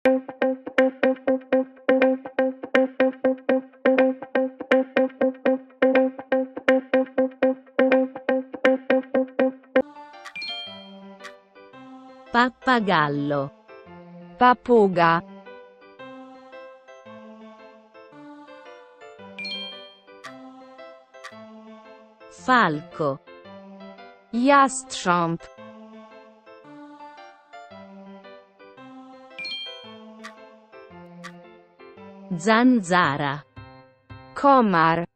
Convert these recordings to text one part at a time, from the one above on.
Pappagallo. Papuga. Falco. Jastrząb. Zanzara. Komar.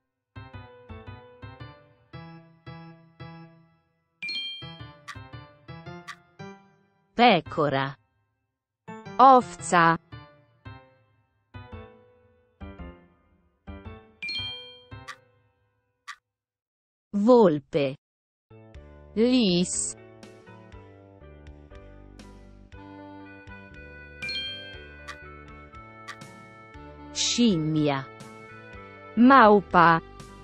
Pecora. Owca. Volpe. Lis. Scimmia. Małpa.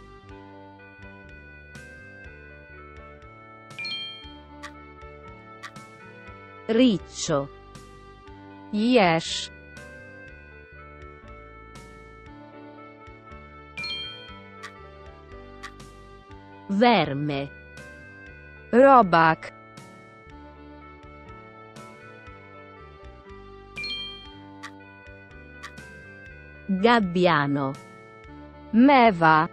Riccio. Jeż. Verme. Robak. Gabbiano. Mewa.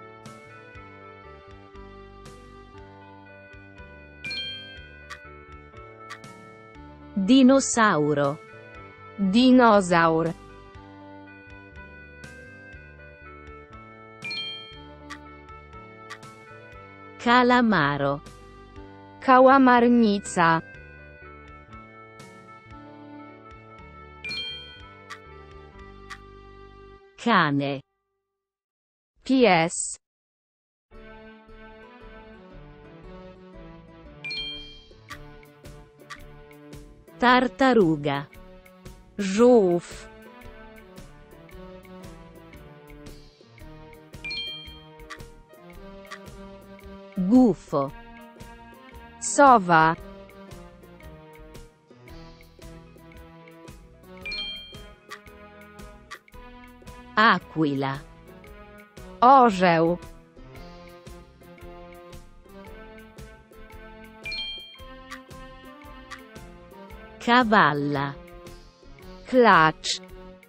Dinosauro. Dinozaur. Calamaro. Kałamarnica. Cane. Pies. Tartaruga. Żółw. Gufo. Sowa. Aquila. Orzeł. Cavalla. Klacz.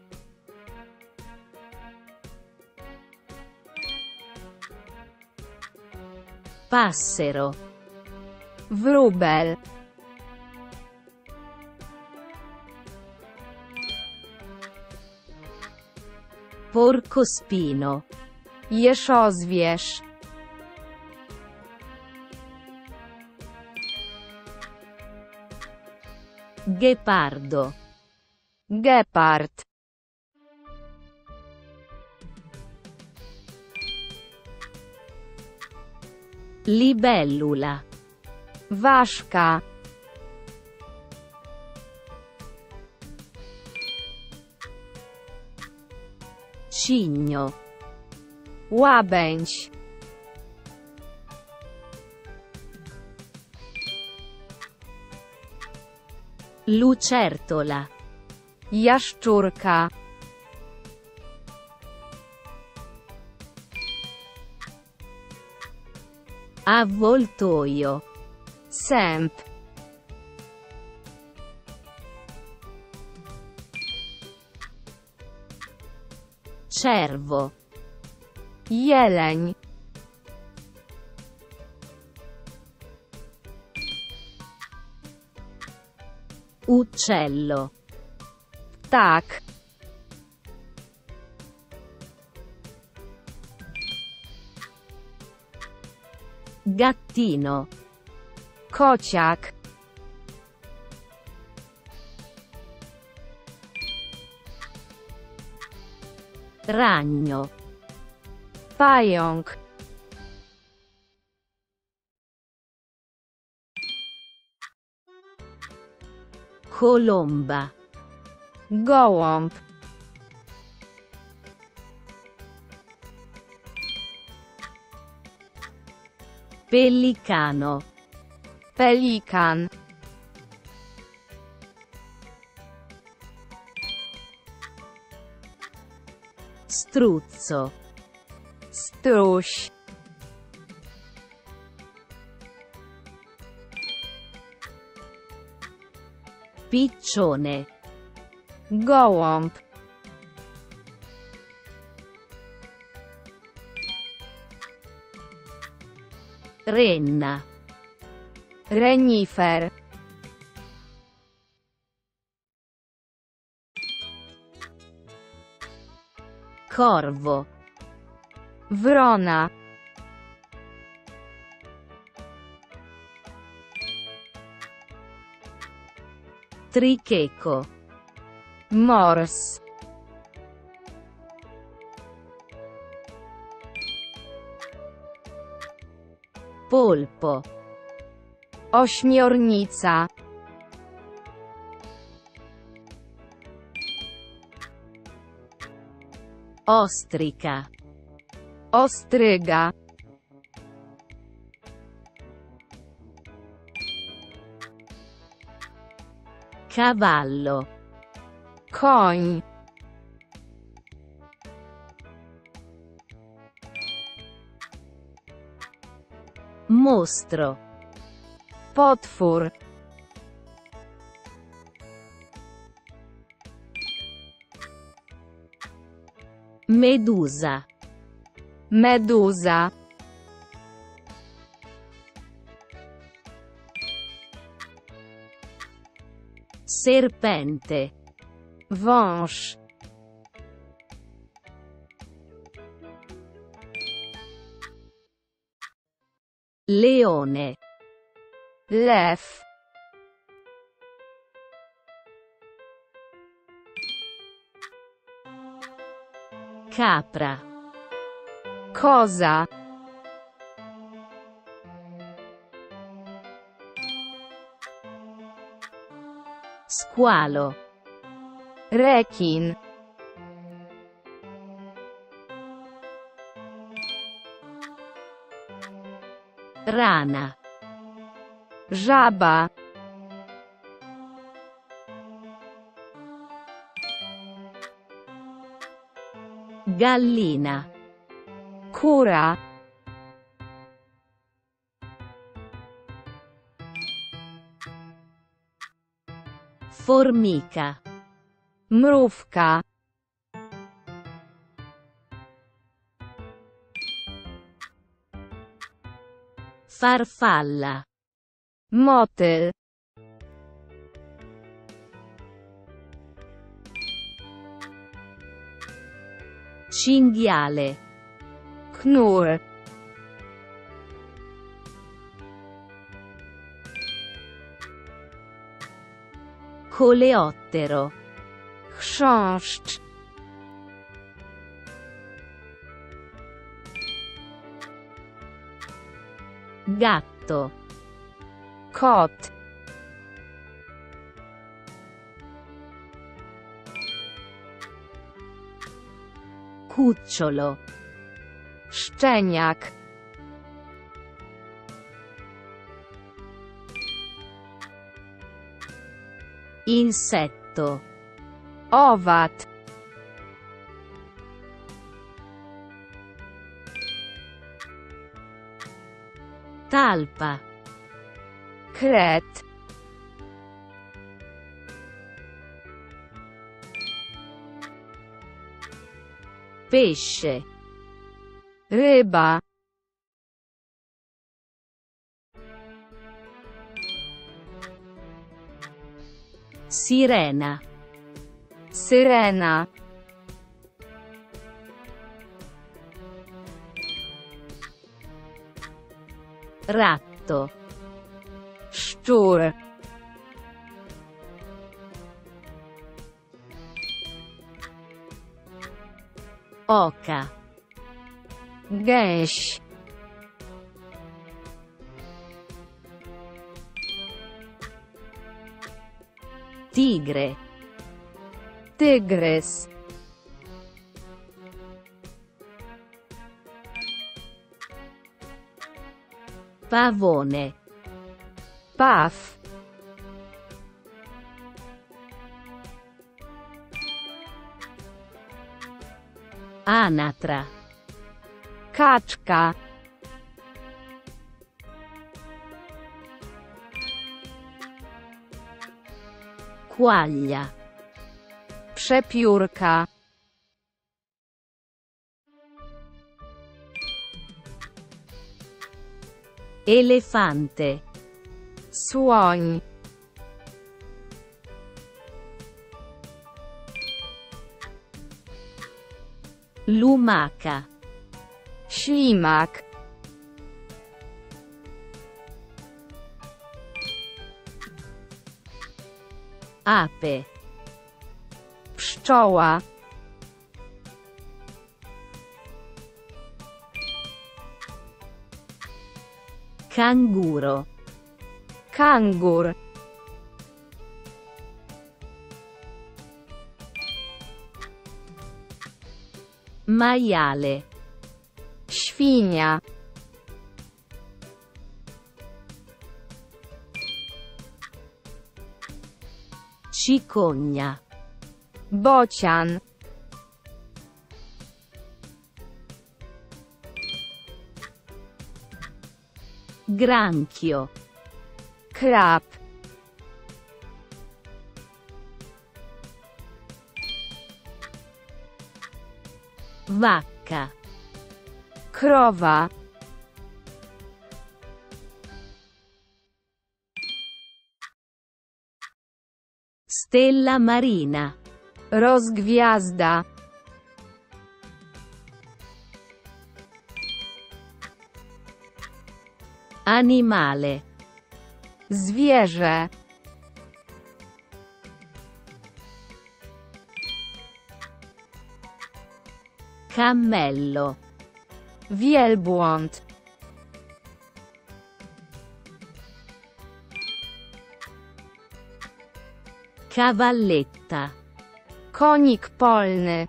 Passero. Wróbel. Porcospino. Jeżozwierz. Ghepardo. Gepard. Libellula. Ważka. Cigno. Łabędź. Lucertola. Jaszczurka. Avvoltoio. Sęp. Cervo. Jeleń. Uccello. Ptak. Gattino. Kociak. Ragno. Pająk. Colomba. Gołąb. Pellicano. Pelikan. Struzzo. Struś. Piccione. Gołąb. Renna. Renifer. Corvo. Wrona. Tricheco. Mors. Polpo. Ośmiornica. Ostrica. Ostryga. Cavallo. Koń. Mostro. Potwór. Medusa. Meduza. Serpente. Wąż. Leone. Lew. Capra. Koza. Squalo. Rekin. Rana. Żaba. Gallina. Kura. Formica. Mrówka. Farfalla. Motyl. Cinghiale. Knur. Coleottero. Chrząszcz. Gatto. Kot. Cucciolo. Szczeniak. Insetto. Owad. Talpa. Kret. Pesce. Ryba. Sirena. Syrena. Ratto. Szczur. Oca. Gęś. Tigre. Tygrys. Pavone. Paw. Anatra. Kaczka. Quaglia. Przepiórka. Elefante. Słoń. Lumaca. Ślimak. Ape. Pszczoła. Canguro. Kangur. Maiale. Świnia. Cicogna. Bocian. Granchio. Krab. Vacca. Krowa. Stella marina. Rozgwiazda. Animale. Zwierzę. Cammello. Wielbłąd. Cavalletta. Konik polny.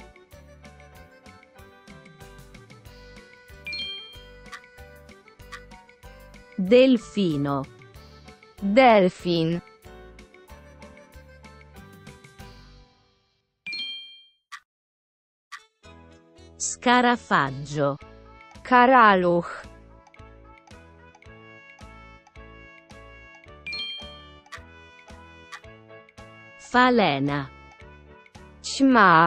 Delfino. Delfin. Scarafaggio. Karaluch. Falena. Ćma.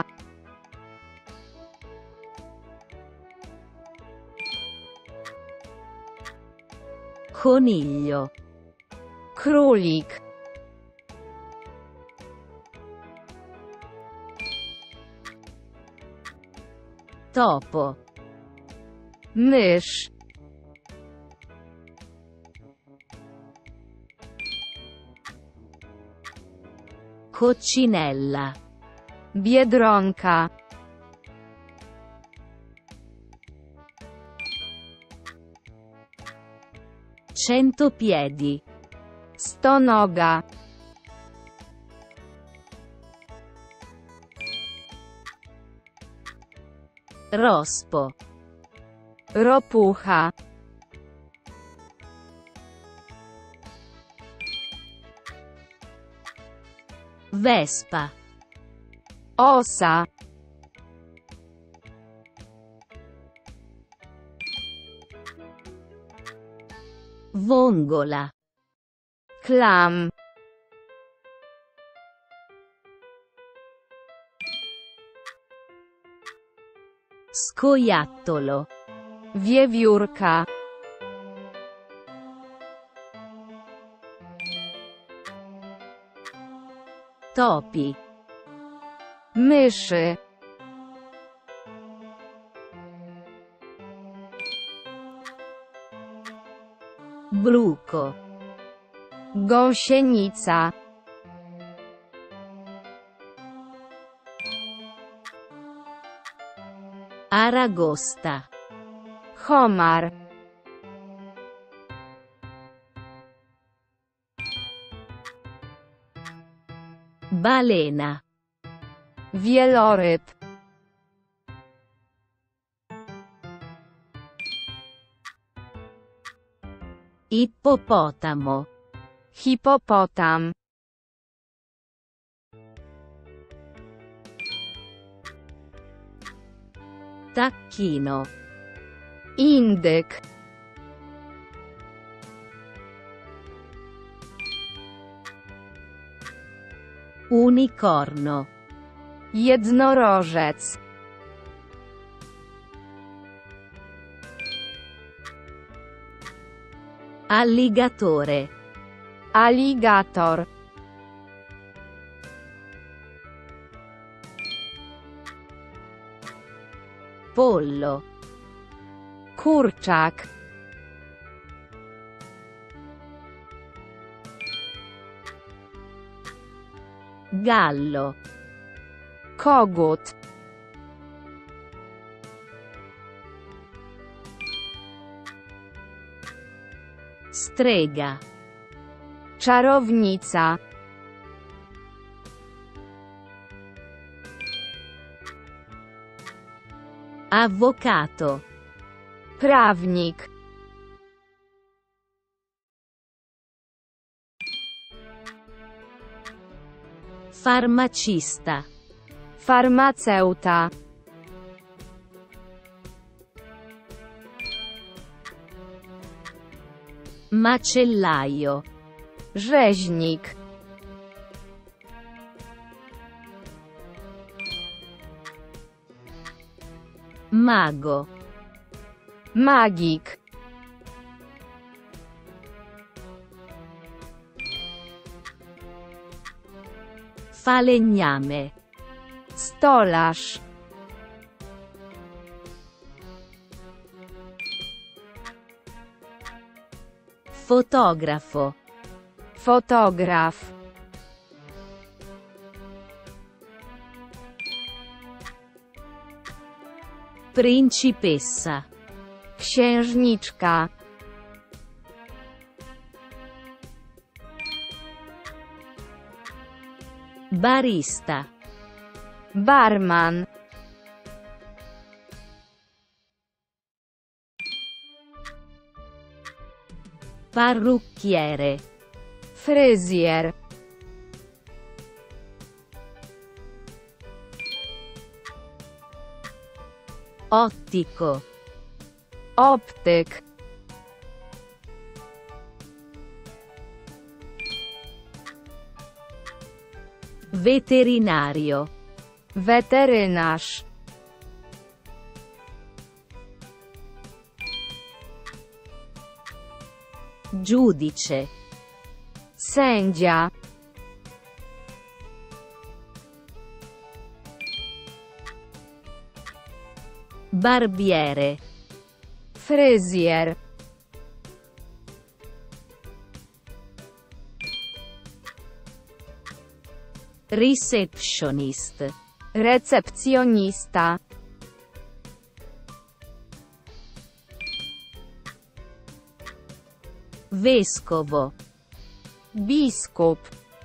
Coniglio. Królik. Topo. Mysz. Coccinella. Biedronka. Centopiedi. Stonoga. Rospo. Ropucha. Vespa. Osa. Vongola. Klam. Scoiattolo. Wiewiórka. Topi. Myszy. Bruco. Gąsienica. Aragosta. Homar. Balena. Wieloryb. Ippopotamo. Hipopotam. Tacchino. Indyk. Unicorno. Jednorożec. Alligatore. Aligator. Pollo. Kurczak. Gallo. Kogut. Strega. Czarownica. Avvocato. Prawnik. Farmacista. Farmaceuta. Macellaio. Rzeźnik. Mago. Magik. Falegname. Stolarz. Fotografo. Fotograf. Principessa. Księżniczka. Barista. Barman. Parrucchiere. Fryzjer. Ottico. Optyk. Veterinario. Weterynarz. Giudice. Sędzia. Barbiere. Fryzjer. Receptionist. Recepcjonista. Vescovo. Biskup.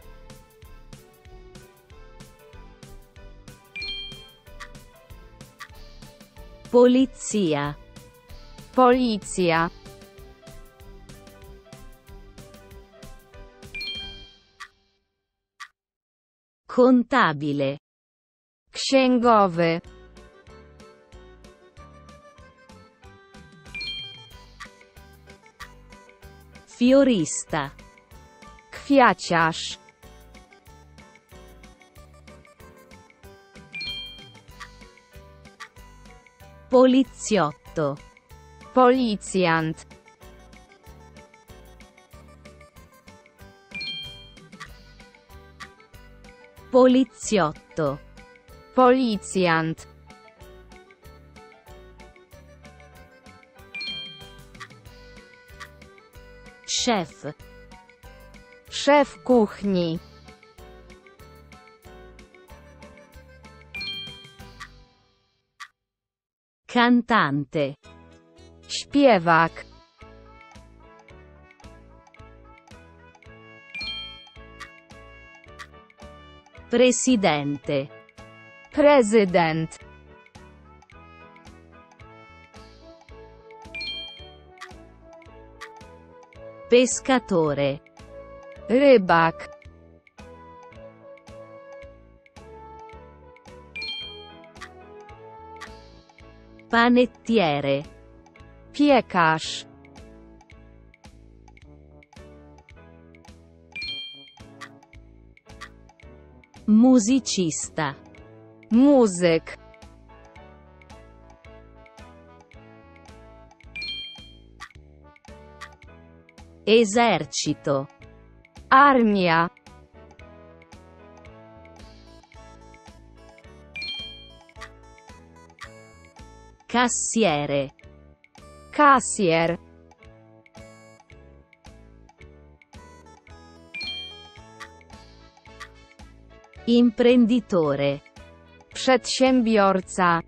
Polizia. Policja. Contabile. Księgowy. Fiorista. Kwiaciarz. Poliziotto. Policjant. Poliziotto. Policjant. Chef. Szef kuchni. Cantante. Śpiewak. Presidente. Prezydent. Pescatore. Rybak. Panettiere. Piekarz. Musicista. Muzyk. Esercito. Armia. Cassiere. Kasjer. Imprenditore. Przedsiębiorca.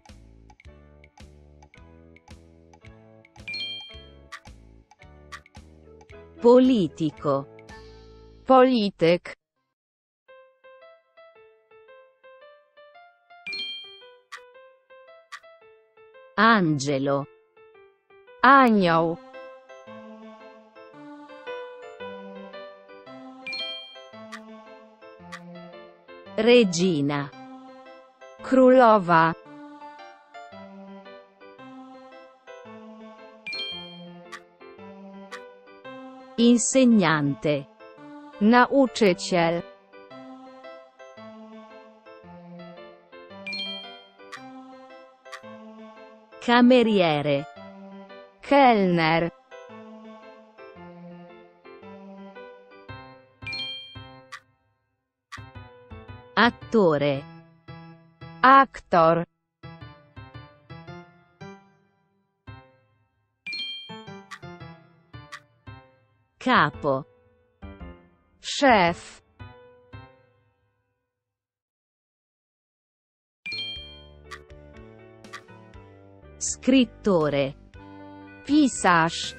Politico. Polityk. Angelo. Anioł. Regina. Królowa. Insegnante. Nauczyciel. Cameriere. Kelner. Attore. Aktor. Capo. Szef. Scrittore. Pisarz.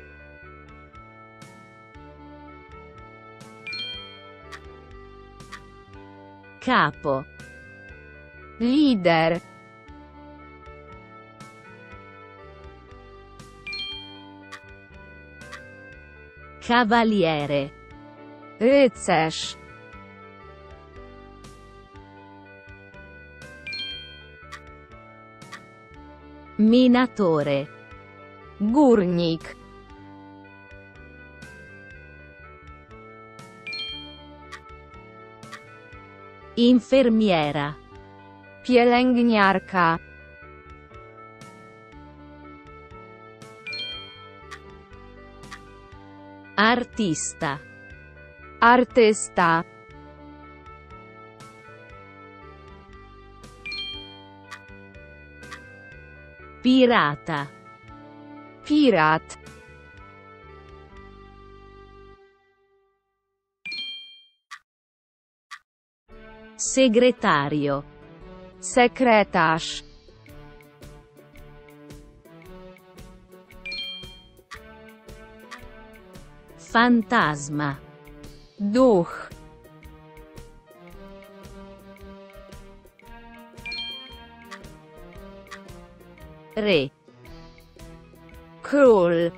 Capo. Lider. Cavaliere. Rycerz. Minatore. Górnik. Infermiera. Pielęgniarka. Artista. Artysta. Pirata. Pirat. Segretario. Sekretarz. Fantasma. Duch. Re. Król.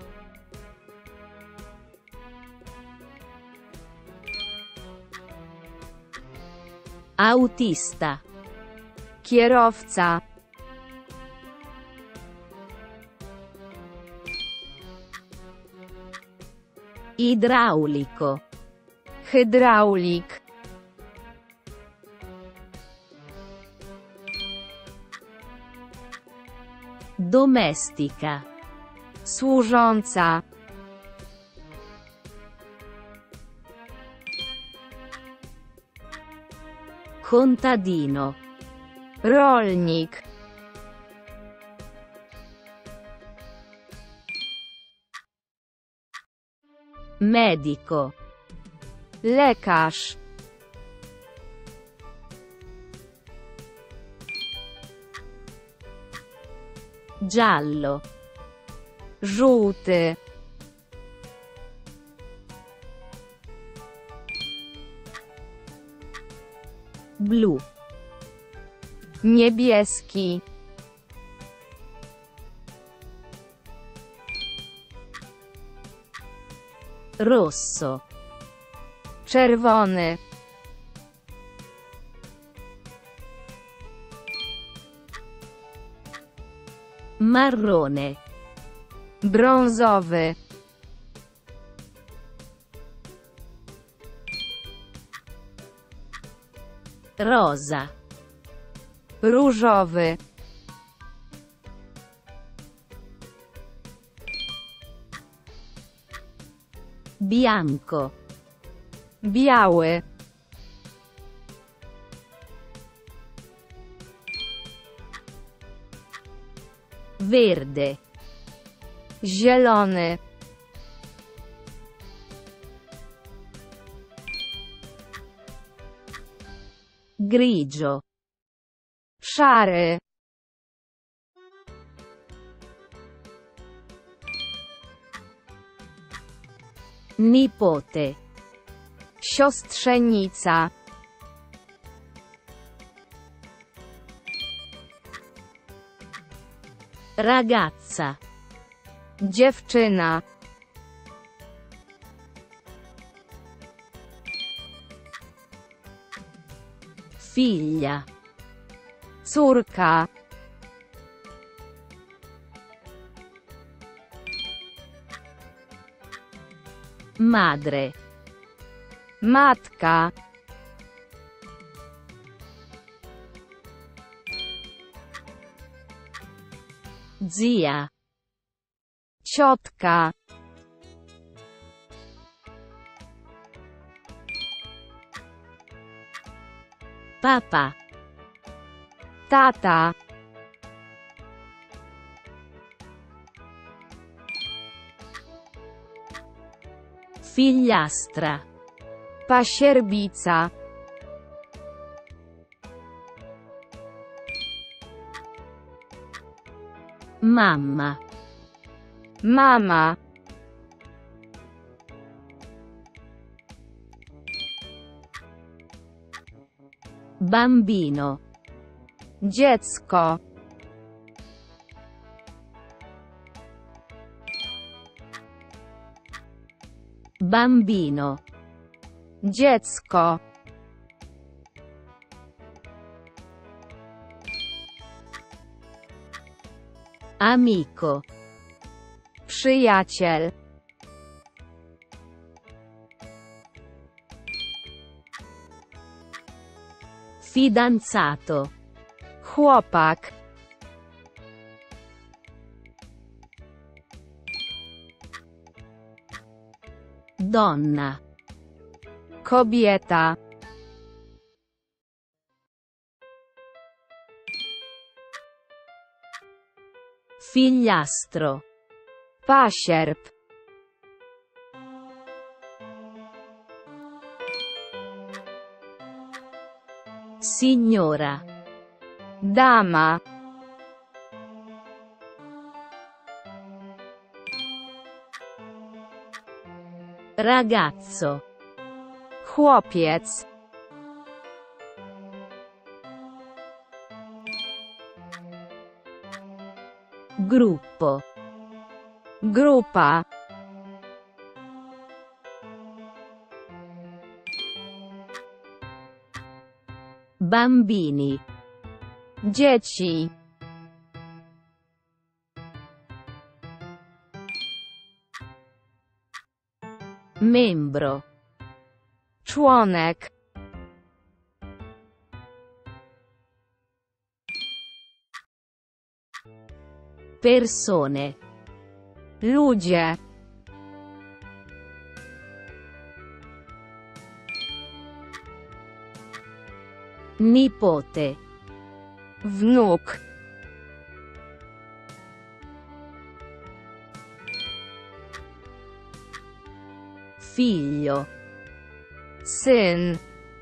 Autista. Kierowca. Idraulico. Hydraulik. Domestica. Służąca. Contadino. Rolnik. Medico. Lekarz. Giallo. Żółty. Blu. Niebieski. Rosso. Czerwony. marrone, brązowy, rosa, różowy, bianco, biały, verde, zielony, grigio, szary, nipote, siostrzenica, ragazza, dziewczyna, figlia, córka, madre, matka, zia, ciotka, papà, tata, figliastra, pasierbica, mamma, mama, bambino, dziecko, bambino, dziecko, amico, przyjaciel, fidanzato, chłopak, donna, kobieta, figliastro, pasierb, signora, dama, ragazzo, chłopiec, gruppo, grupa, bambini, dzieci, membro, członek, persone, ludzie, nipote, wnuk, figlio, syn,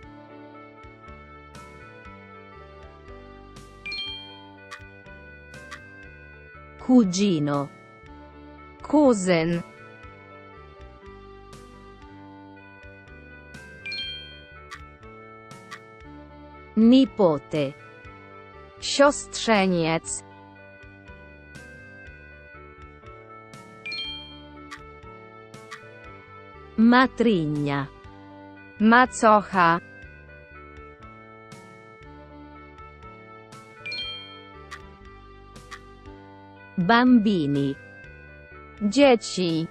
cugino, kuzyn, nipote, siostrzeniec, matrigna, macocha, Bambini. Dzieci.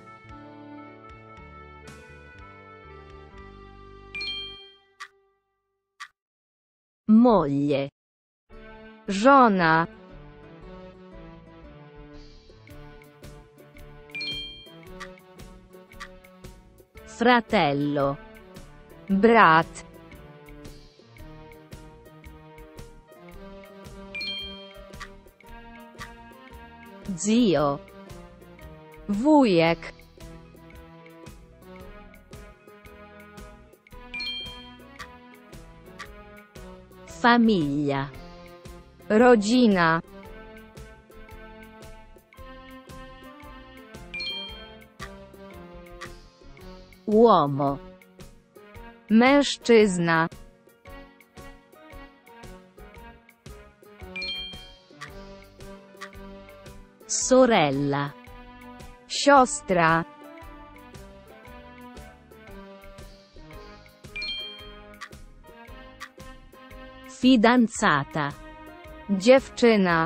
Moglie. Żona. Fratello. Brat. Zio. Wujek. Famiglia. Rodzina. Uomo. Mężczyzna. Sorella. Siostra. Fidanzata. Dziewczyna.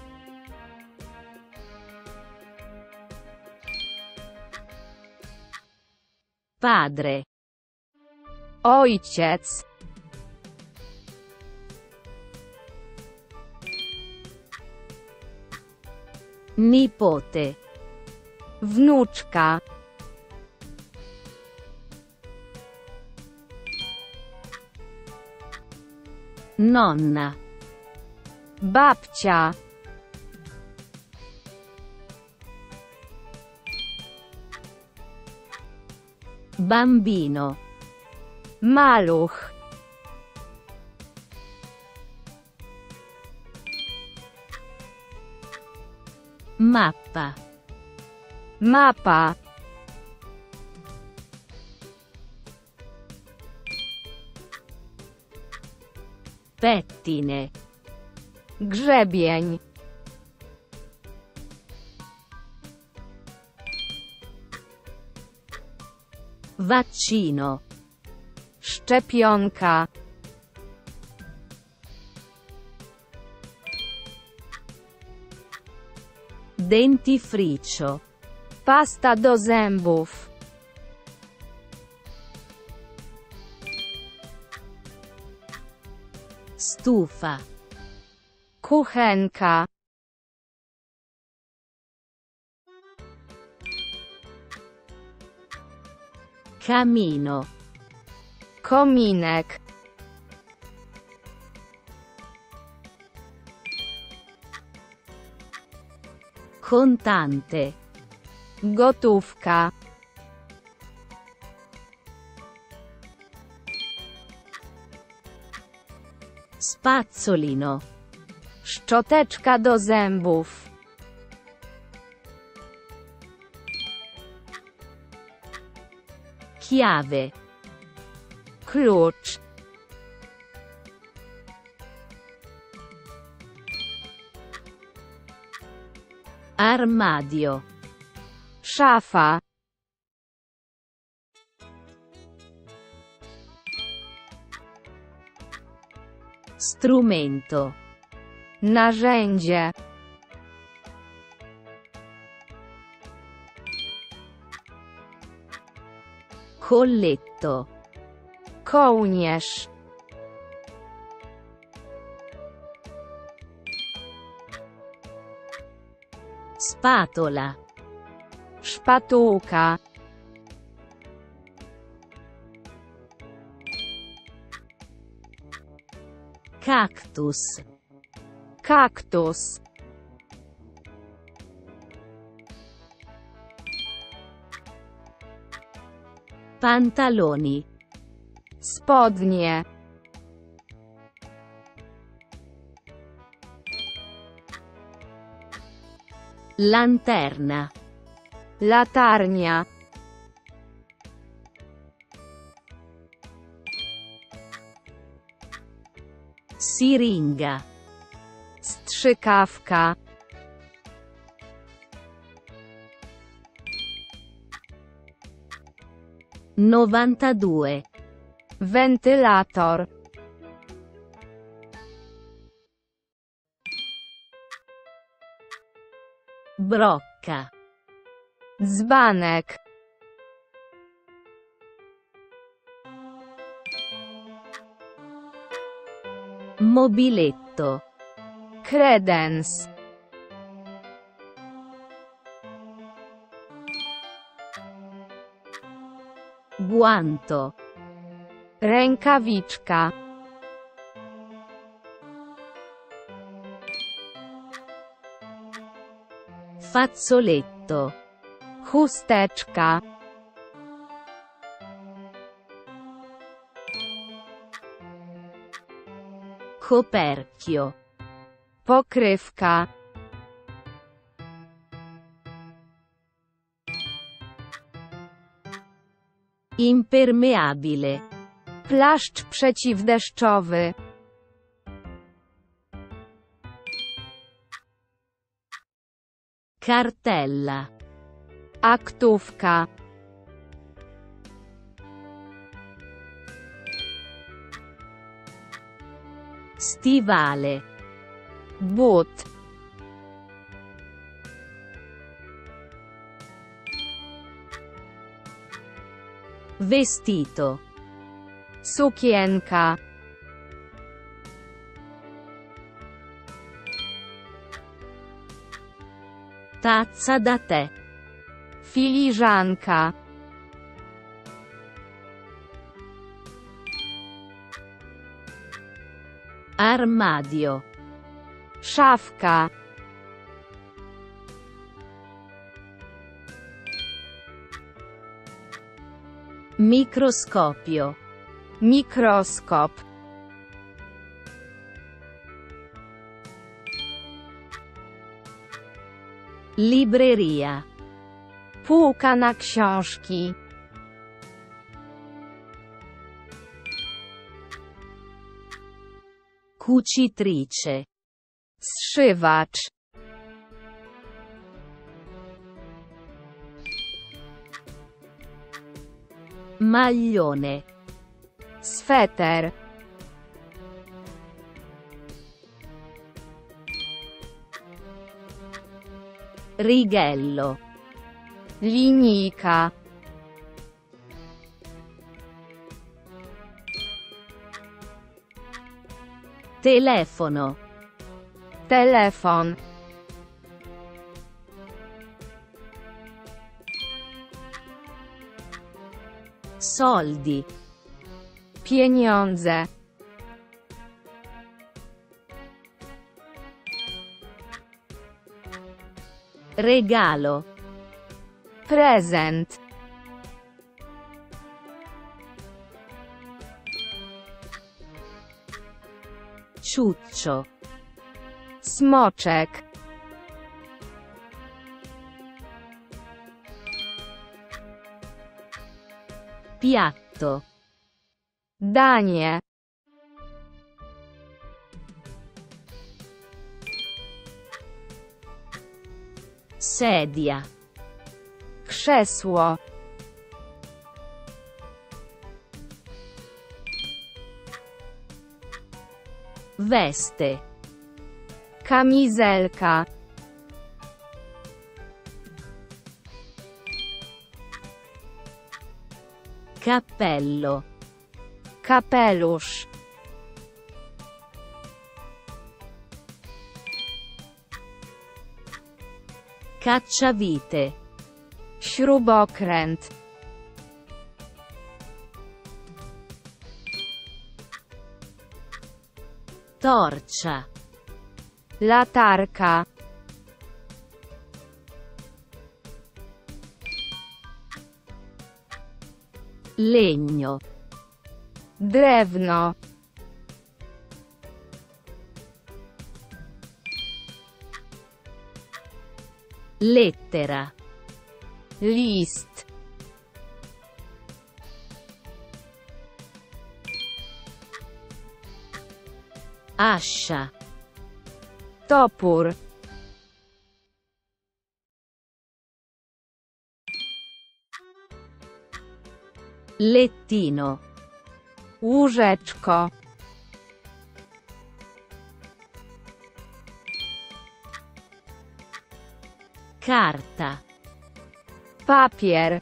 Padre. Ojciec. Nipote. Wnuczka. Nonna. Babcia. Bambino. Maluch. Mappa. Mapa. Pettine. Grzebień. Vaccino. Szczepionka. Dentifricio. Pasta do zębów. Stufa. Kuchenka. Camino. Kominek. Contante. Gotówka. Spazzolino. Szczoteczka do zębów. Chiave. Klucz. Armadio. Szafa. Strumento. Narzędzie. Colletto. Kołnierz. Spatola. Szpatułka. Cactus. Kaktus. Pantaloni. Spodnie. Lanterna. Latarnia. Siringa. Strzykawka. Novantadue. Wentylator. Brocca. Dzbanek. Mobiletto. Kredens. Guanto. Rękawiczka. Fazzoletto. Chusteczka. Coperchio. Pokrywka. Impermeabile. Płaszcz przeciwdeszczowy. Cartella. Aktówka. Stivale. But. Vestito. Sukienka. Tazza da tè. Filiżanka. Armadio. Szafka. Microscopio. Mikroskop. Libreria. Półka na książki. Cucitrice. Zszywacz. Maglione. Sweter. Righello. Linijka. Telefono. Telefon. Soldi. Pieniądze. Regalo. Prezent. Ciuccio. Smoczek. Piatto. Danie. Sedia. Krzesło. Veste. Kamizelka. Cappello. Kapelusz. Cacciavite. Śrubokręt. Torcia. Latarka. Legno. Drewno. Lettera. List. Ascia. Topór. Lettino. Łóżeczko. Carta. Papier.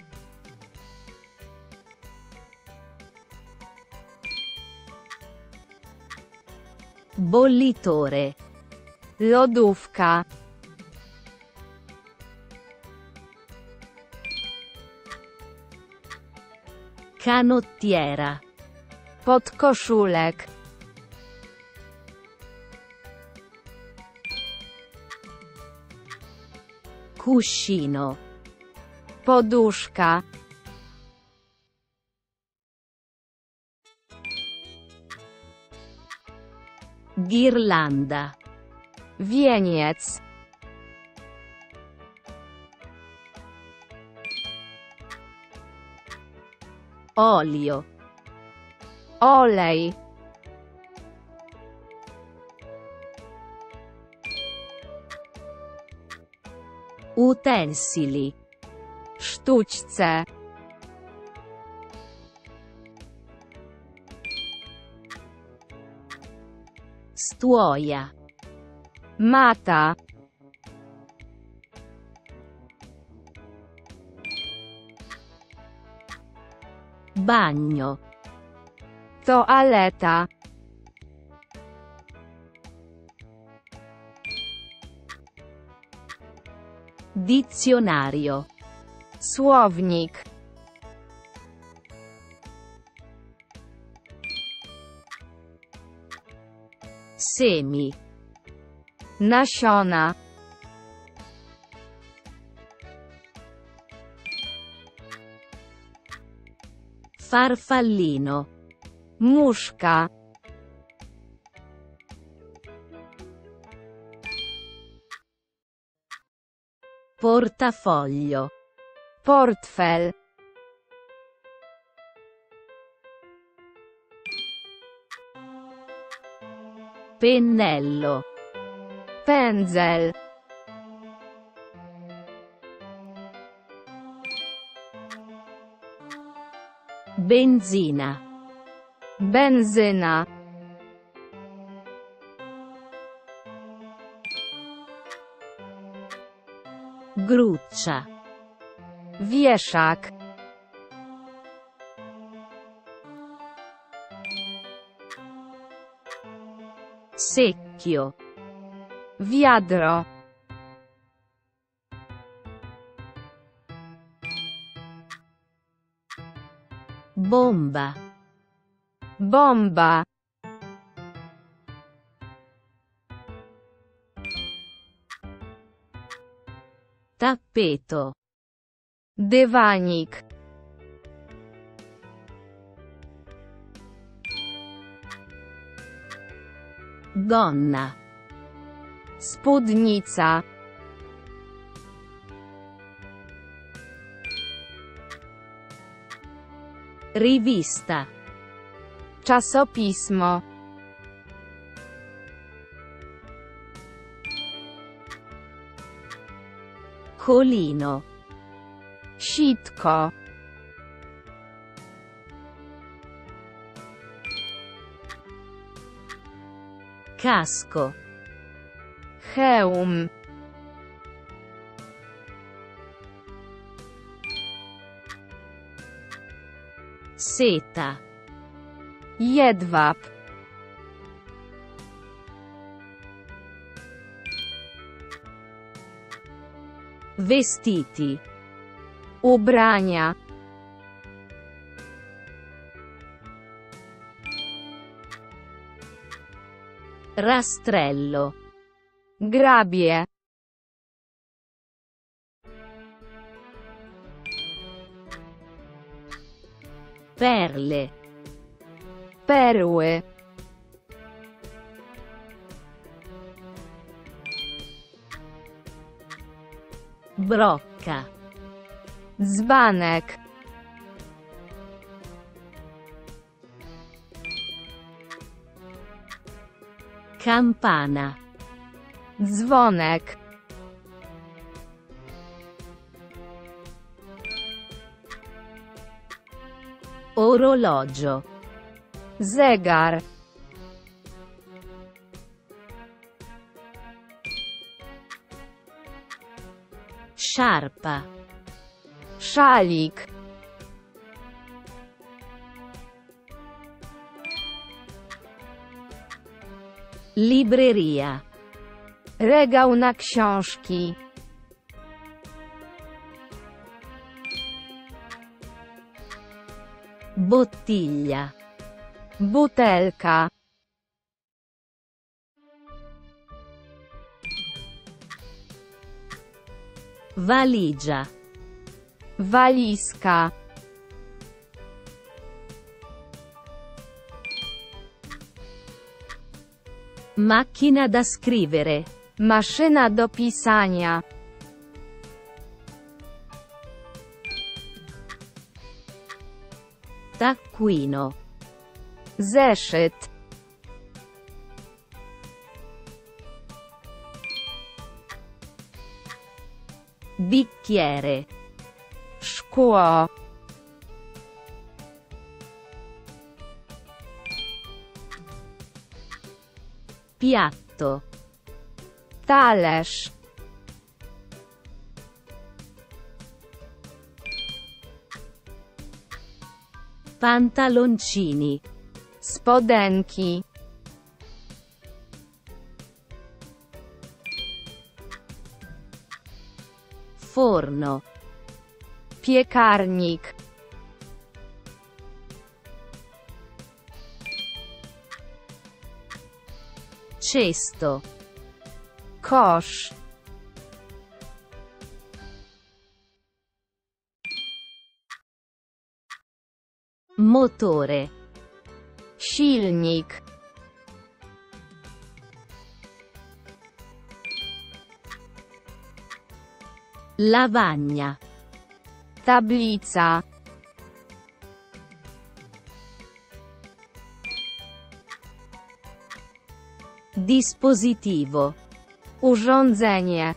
Bollitore. Lodówka. Canottiera. Podkoszulek. Cuscino. Poduszka. Ghirlanda. Wieniec. Olio. Olej. Utensili. Sztućce. Stuoia. Mata. Bagno. Toaleta. Dizionario. Słownik. Semi. Nasiona. Farfallino. Muszka. Portafoglio. Portfel. Pennello. Pędzel. Benzina. Benzyna. Gruccia. Wieszak. Secchio. Wiadro. Bomba. Bomba. Tappeto. Dywanik. Gonna. Spódnica. Rivista. Czasopismo. Colino. Sitko. Casco. Hełm. Seta. Jedwab. Vestiti. Ubrania. Rastrello. Grabie. Perle. Perły. Brocca. Dzbanek. Campana. Dzwonek. Orologio. Zegar. Sciarpa. Szalik. Libreria. Regał na książki. Bottiglia. Butelka. Valigia. Walizka. Macchina da scrivere. Maszyna do pisania. Taccuino. Zeszyt. Bicchiere. Szkło. Piatto. Talerz. Pantaloncini. Spodenki. Forno. Piekarnik. Cesto. Kosz. Motore. Silnik. Lavagna. Tablica. Dispositivo. Urządzenie.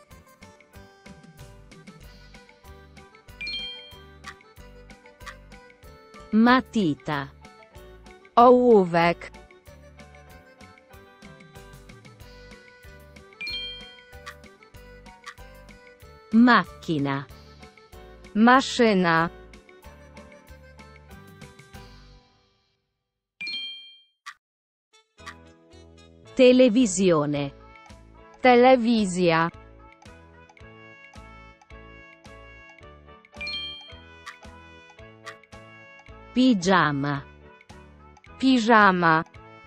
Matita. Ołówek. Macchina. Maszyna. Televisione. Telewizja. Pigiama. Piżama.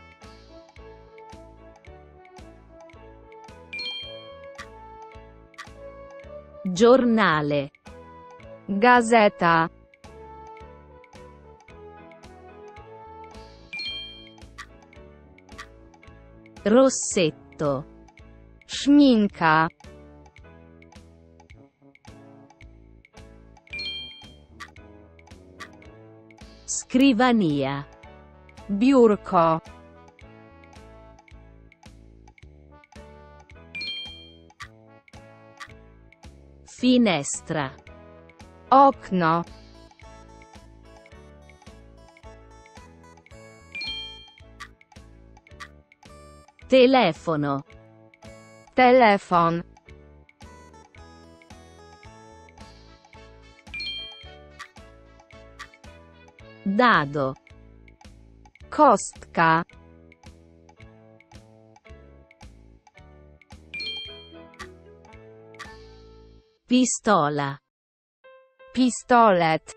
Giornale. Gazeta. Rossetto. Szminka. Scrivania. Biurko. Finestra. Okno. Telefono. Telefon. Dado. Kostka. Pistola. Pistolet.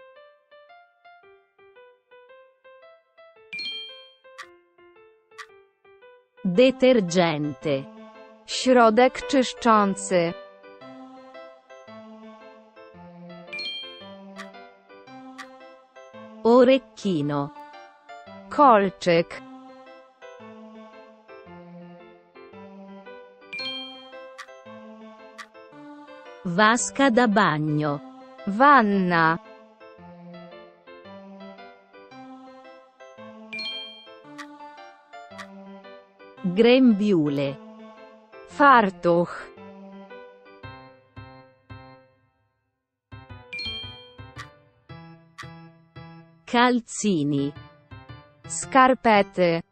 Detergente. Środek czyszczący. Orecchino. Kolczyk. Vasca da bagno. Wanna. Grembiule. Fartuch. Calzini. Skarpety.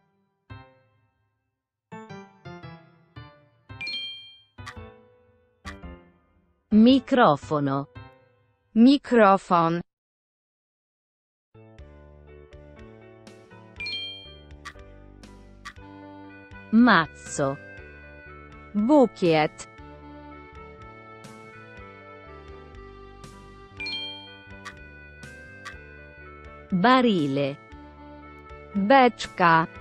Microfono. Mikrofon. Mazzo. Bukiet. Barile. Beczka.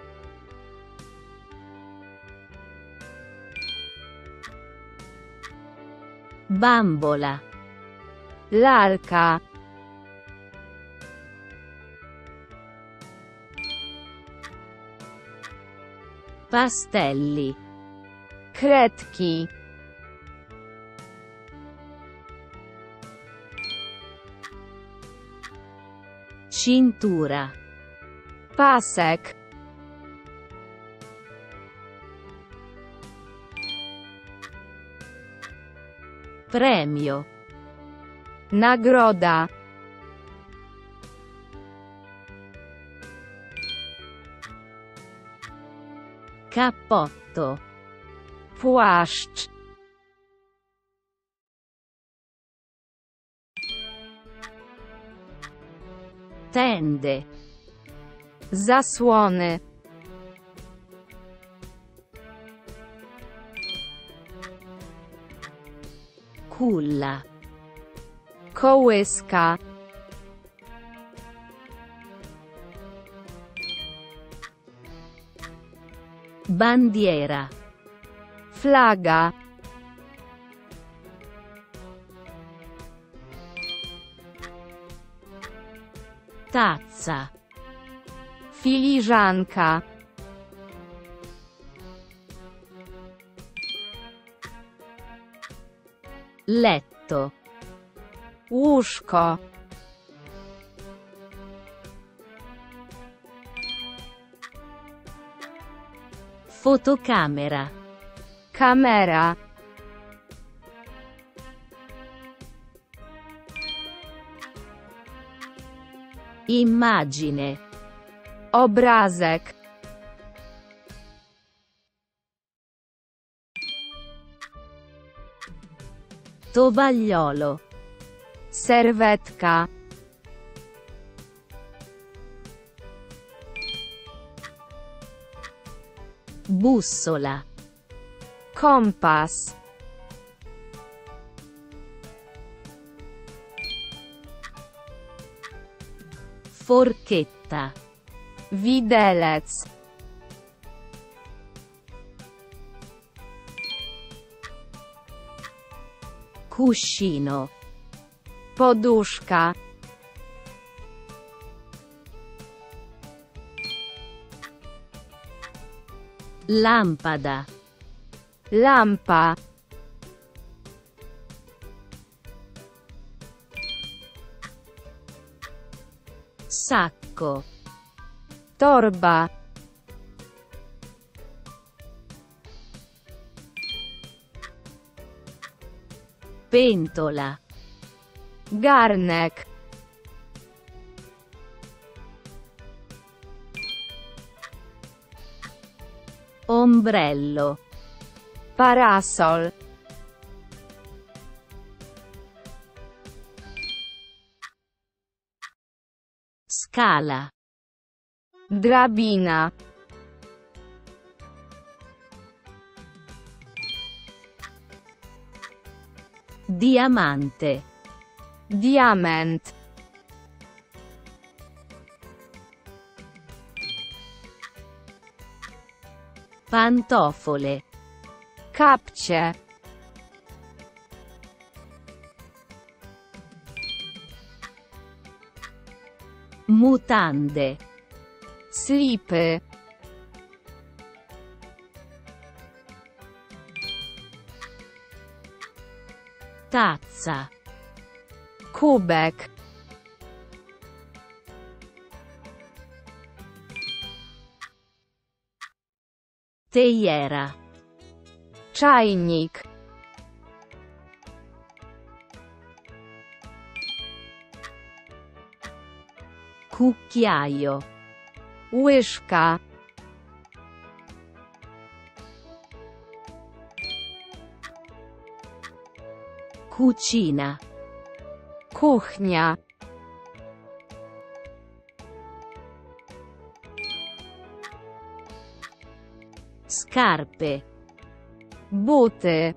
Bambola. Lalka. Pastelli. Kredki. Cintura. Pasek. Premio. Nagroda. Cappotto. Płaszcz. Tende. Zasłony. Culla. Kołyska. Bandiera. Flaga. Tazza. Filiżanka. Letto. Łóżko. Fotocamera. Kamera. Immagine. Obrazek. Tovagliolo. Serwetka. Bussola. Kompas. Forchetta. Widelec. Cuscino. Poduszka. Lampada. Lampa. Sacco. Torba. Pentola. Garnek. Ombrello. Parasol. Scala. Drabina. Diamante. Diament. Pantofole. Kapcie. Mutande. Slipy. Tazza. Kubek. Teiera. Czajnik. Cucchiaio. Łyżka. Cucina. Kuchnia. Scarpe. Buty.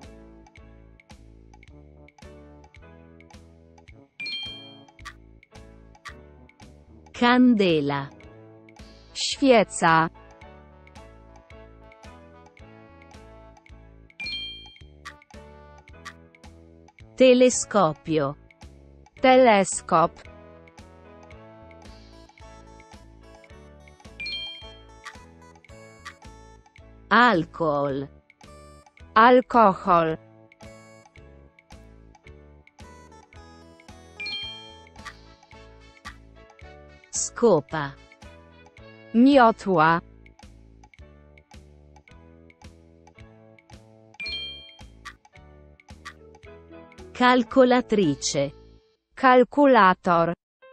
Candela. Świeca. Telescopio. Teleskop. Alcohol. Alkohol. Scopa. Miotła. Calcolatrice. Kalkulator.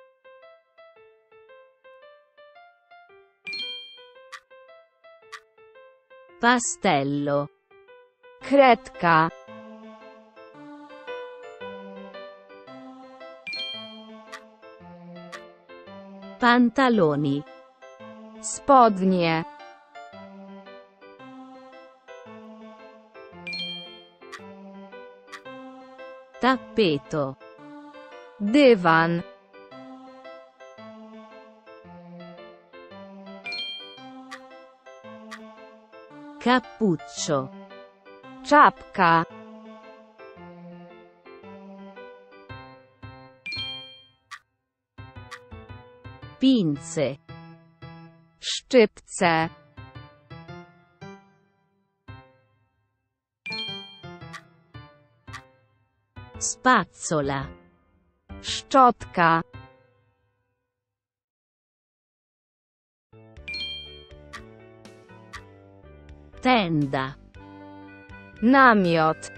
Pastello. Kredka. Pantaloni. Spodnie. Tappeto. Dywan. Cappuccio. Czapka. Pinze. Szczypce. Spazzola. Szczotka. Tenda. Namiot.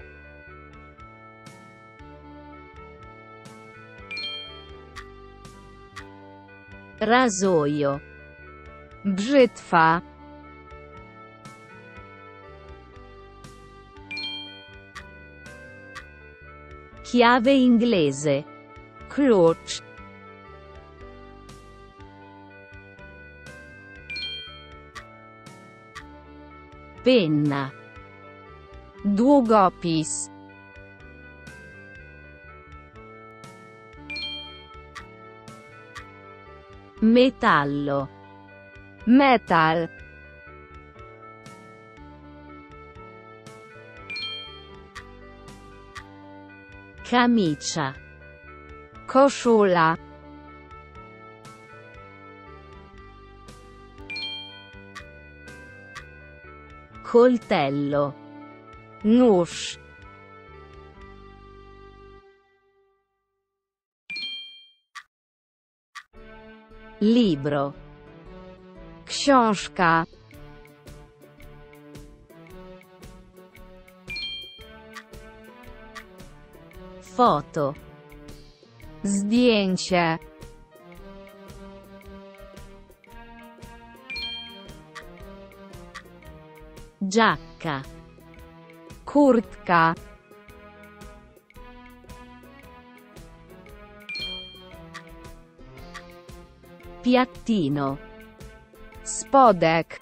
Rasoio. Brzytwa. Chiave inglese. Klucz. Penna. Długopis. Metallo. Metal. Camicia. Koszula. Coltello. Nóż. Libro. Książka. Foto. Zdjęcie. Giacca. Kurtka. Piattino. Spodek.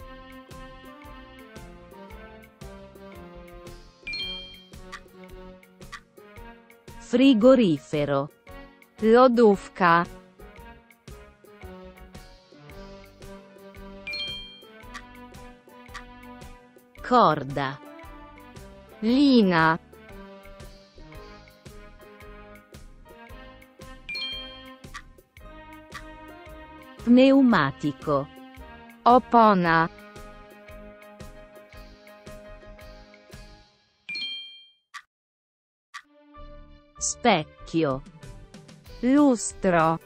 Frigorifero. Lodówka. Corda. Lina. Pneumatico. Opona. Specchio. Lustro.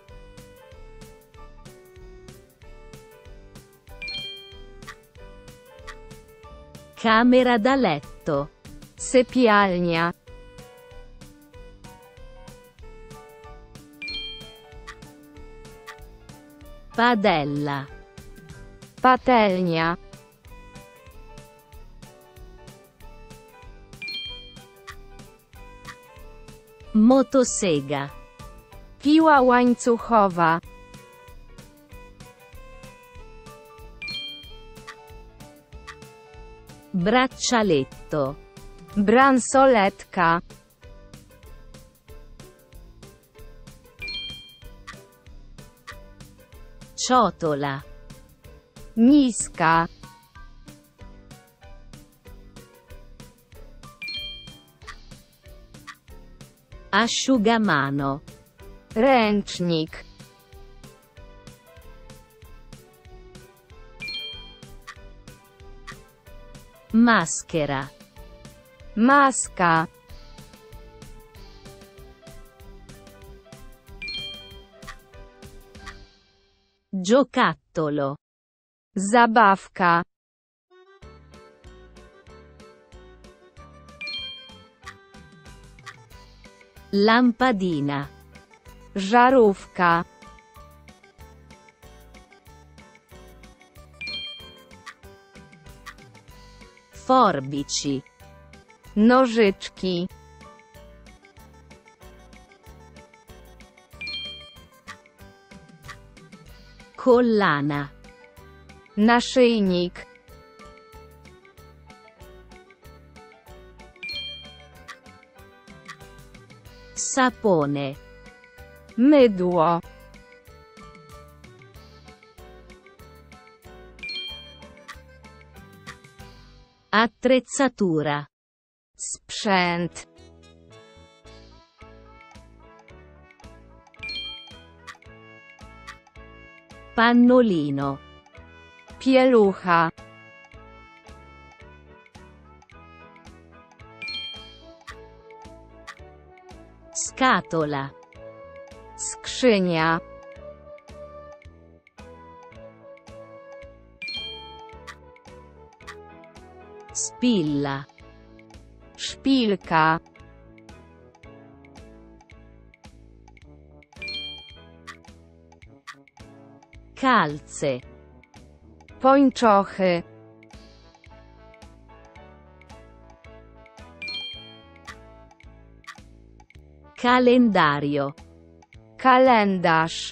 Camera da letto. Sypialnia. Padella. Patelnia. Motosega. Piła łańcuchowa. Braccialetto. Bransoletka. Ciotola. Miska. Asciugamano. Ręcznik. Maschera. Maska. Giocattolo. Zabawka. Lampadina. Żarówka. Forbici. Nożyczki. Collana. Naszyjnik. Sapone. Mydło. Attrezzatura. Sprzęt. Pannolino. Pielucha. Scatola. Skrzynia. Spilla. Szpilka. Calze. Pończochy. Calendario. Kalendarz.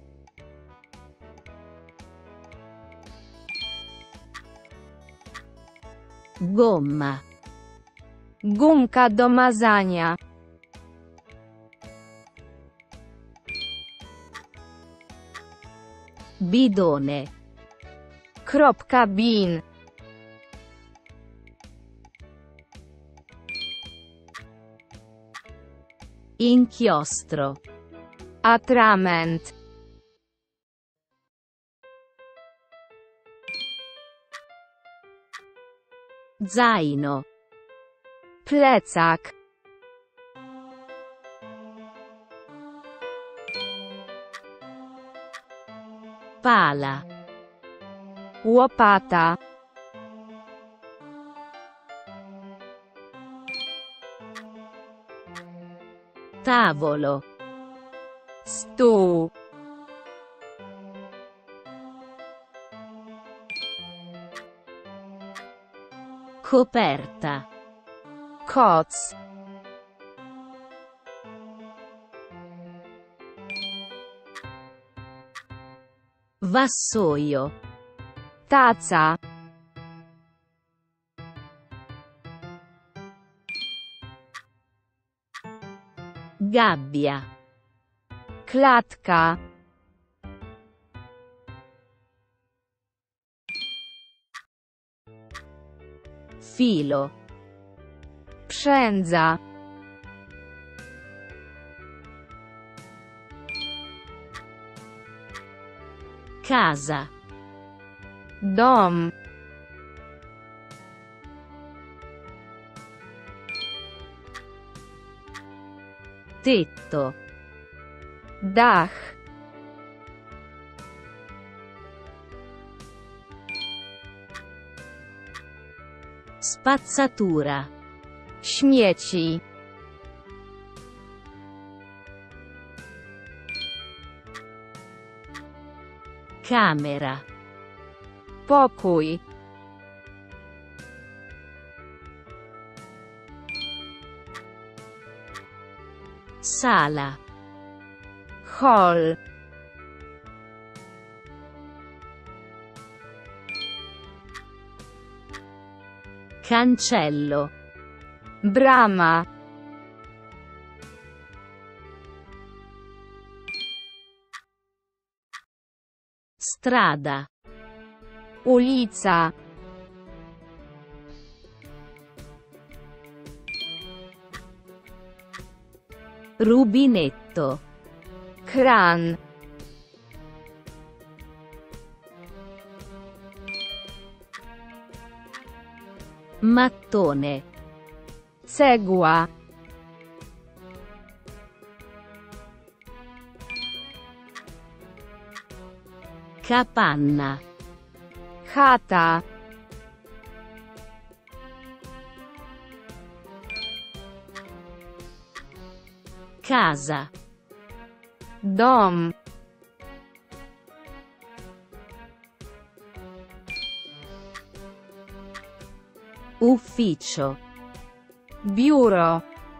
Gomma. Gumka do mazania. Bidone. Kropka bin. Inchiostro. Atrament. Zaino. Plecak. Pala. Łopata. Tavolo. Stół. Coperta. Koc. Vassoio. Taca. Gabbia. Klatka. Filo. Przędza. Casa. Dom. Tetto. Dach. Spazzatura. Śmieci. Camera. Pokój. Sala. Hall. Cancello. Brama. Strada. Ulica. Rubinetto. Kran. Mattone. Cegła. Capanna. Chata. Casa. Dom. Ufficio. Biuro.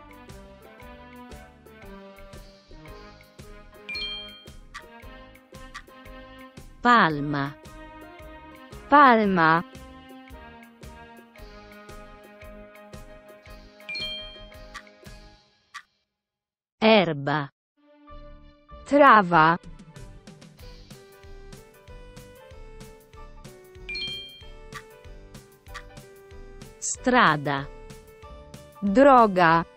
Palma. Palma. Erba. Trawa. Strada. Droga.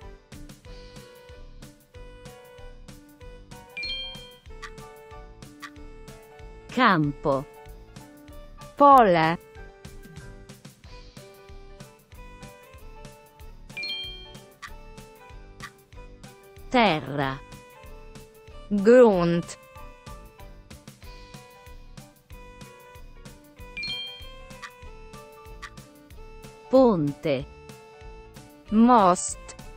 Campo. Pole. Terra. Grunt. Ponte. Most.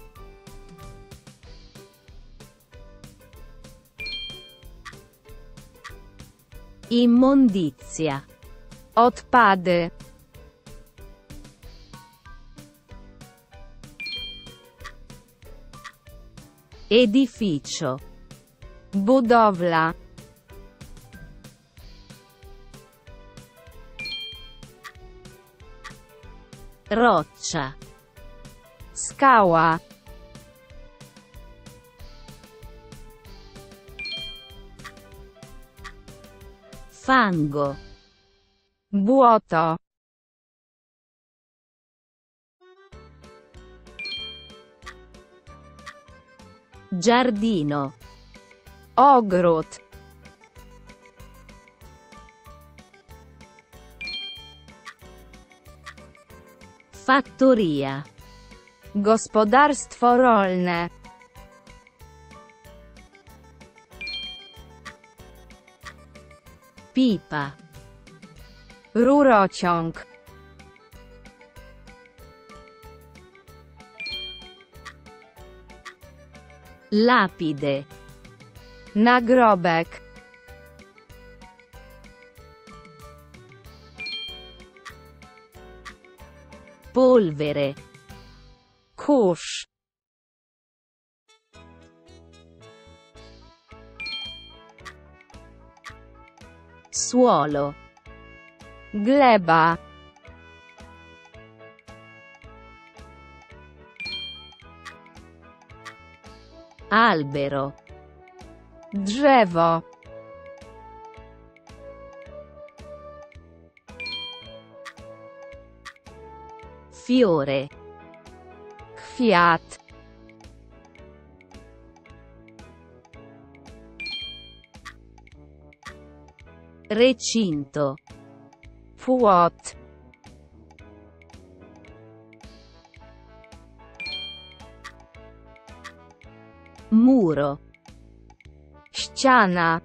Immondizia. Odpady. Edificio. Budowla. Roccia. Skała. Fango. Błoto. Giardino. Ogród. Fattoria. Gospodarstwo rolne. Pipa. Rurociąg. Lapide. Nagrobek. Polvere. Kurz. Suolo. Gleba. Albero. Drzewo. Fiore. Kwiat. Recinto. Płot. Muro. Ściana.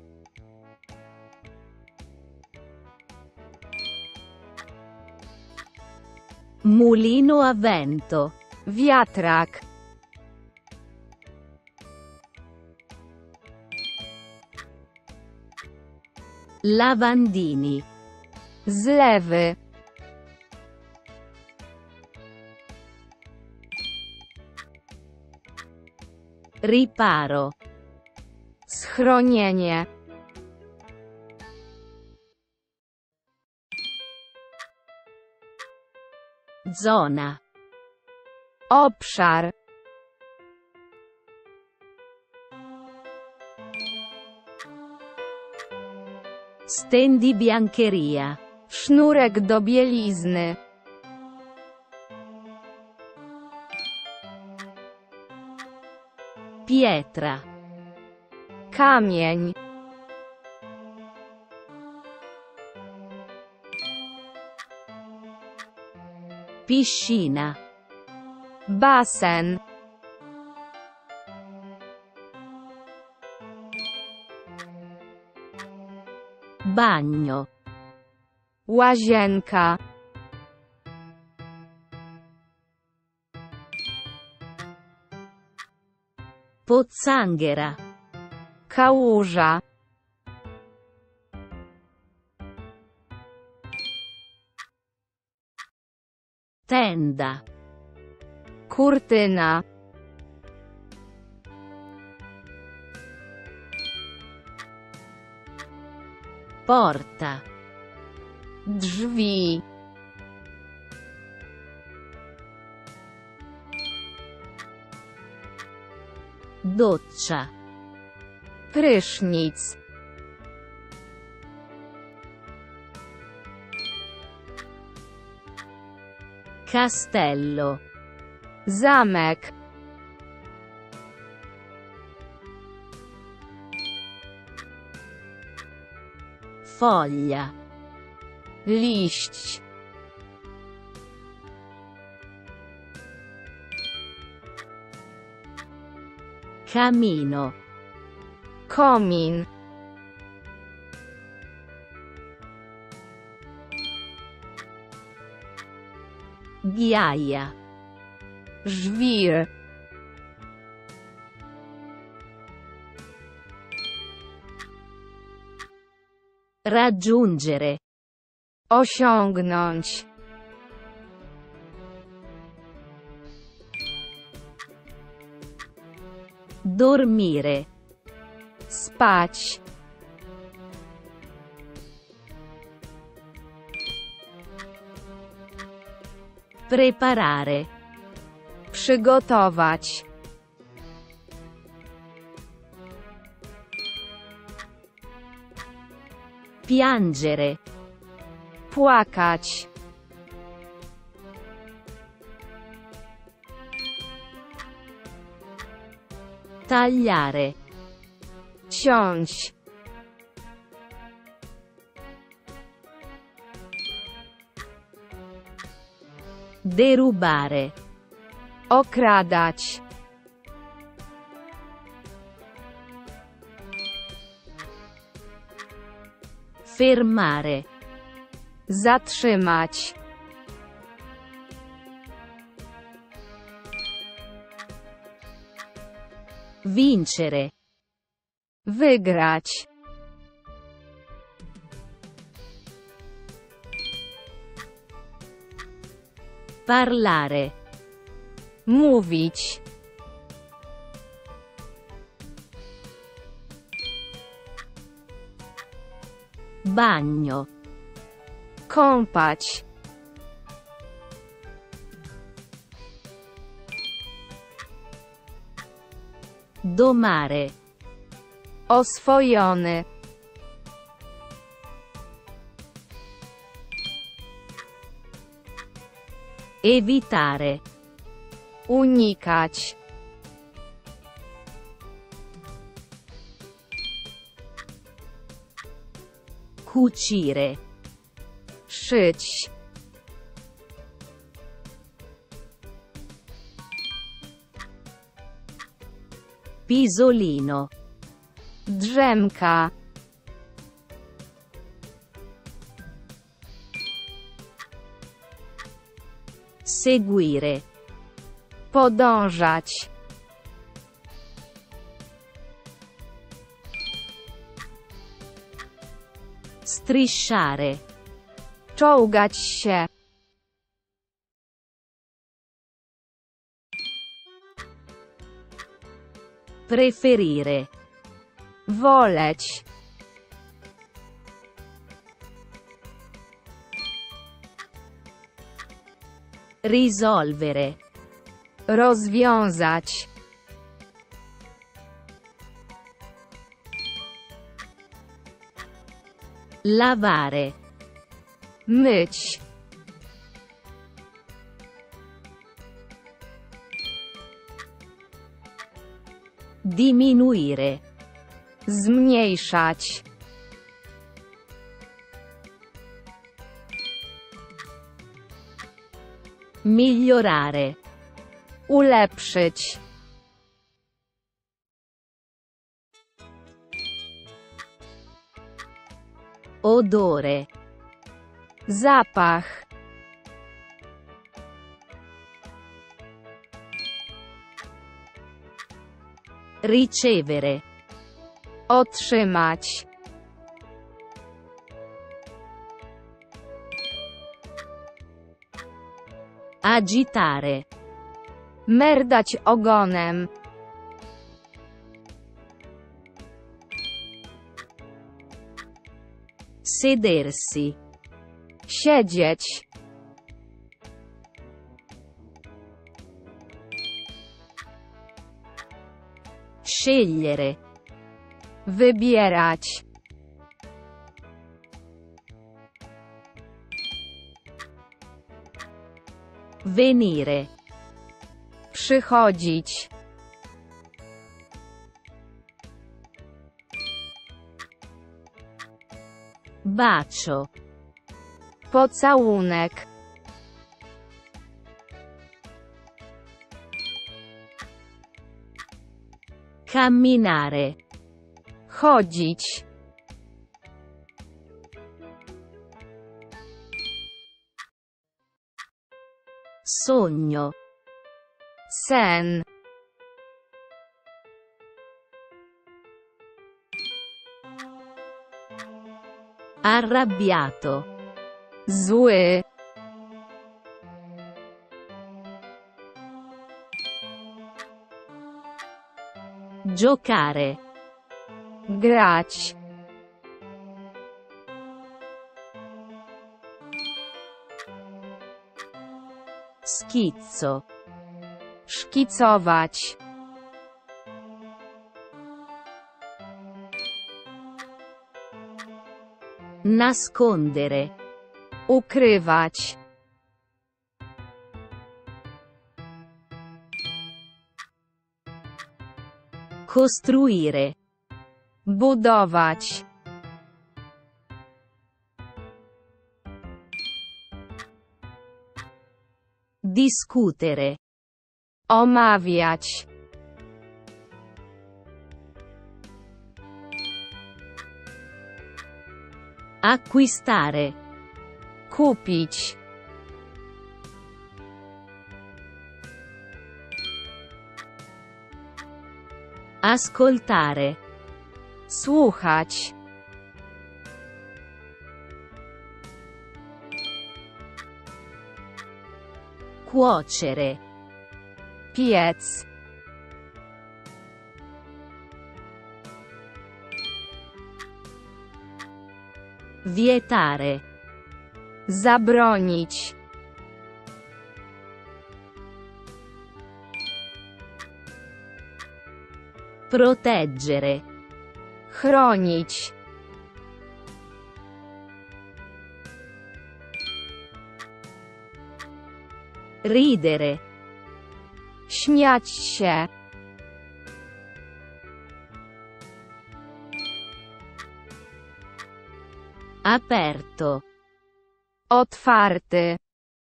Mulino a vento. Wiatrak. Lavandini. Zlewy. Riparo. Schronienie. Zona. Obszar. Stendibiancheria. Sznurek do bielizny. Pietra. Kamień. Piscina. Basen. Bagno. Łazienka. Pozzanghera. Kałuża. Tenda. Kurtyna. Porta. Drzwi. Doccia. Prysznic. Castello. Zamek. Foglia. Liść. Camino. Komin. Ghiaia. Żwir. Raggiungere. Osiągnąć. Dormire. Spać. Preparare. Przygotować. Piangere. Płakać. Tagliare. Ciąć. Derubare. Okradać. Fermare. Zatrzymać. Vincere. Wygrać. Parlare. Mówić. Bagno. Kąpać. Domare. Oswojony. Evitare. Unikać. Cucire. Szyć. Pisolino. Drzemka. Seguire. Podążać. Strisciare. Czołgać się. Preferire. Woleć. Risolvere. Rozwiązać. Lavare. Myć. Diminuire. Zmniejszać. Migliorare. Ulepszyć. Odore. Zapach. Ricevere. Otrzymać. Agitare. Merdać ogonem. Sedersi. Siedzieć. Scegliere. Wybierać. Venire. Przychodzić. Bacio. Pocałunek. Camminare. Chodzić. Sogno. Sen. Arrabbiato. Zły. Giocare. Grać. Schizzo. Szkicować. Nascondere. Ukrywać. Costruire. Budować. Discutere. Omawiać. Acquistare. Kupić. Ascoltare. Słuchać. Cuocere. Piec. Vietare. Zabronić. Proteggere. Chronić. Ridere. Śmiać się. Aperto. Otwarty.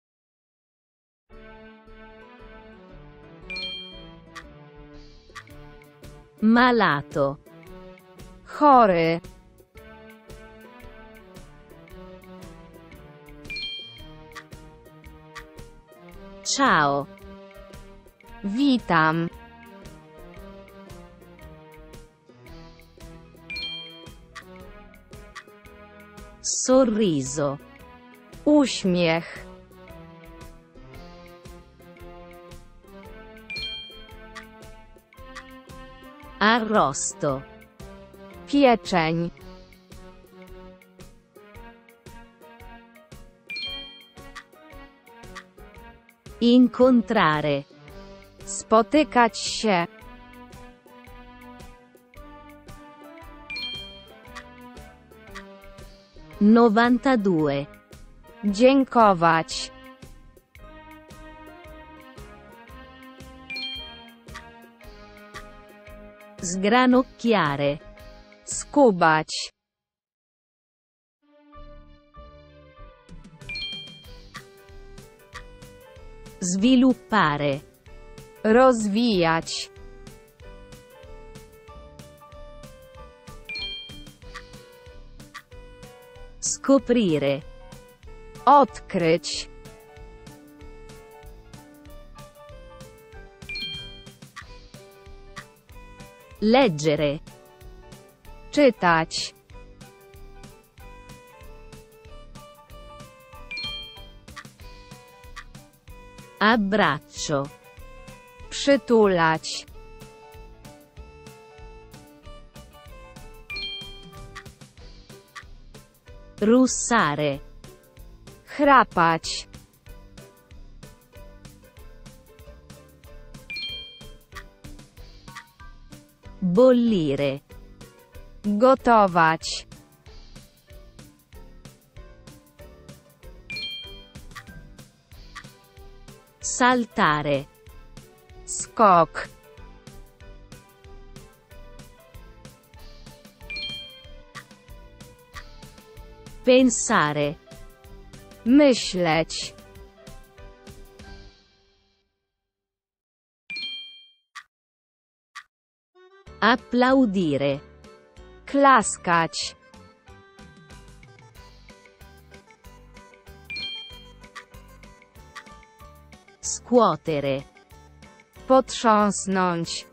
Malato. Chory. Ciao. Witam. Sorriso. Uśmiech. Arrosto. Pieczeń. Incontrare. Spotykać się. Novantadue. Dziękować. Sgranocchiare. Skubać. Sviluppare. Rozwijać. Scoprire. Odkryć. Leggere. Czytać. Abbraccio. Przytulać. Russare. Chrapać. Bollire. Gotować. Saltare. Skok. Pensare. Myśleć. Applaudire. Klaskać. Scuotere. Potrząsnąć.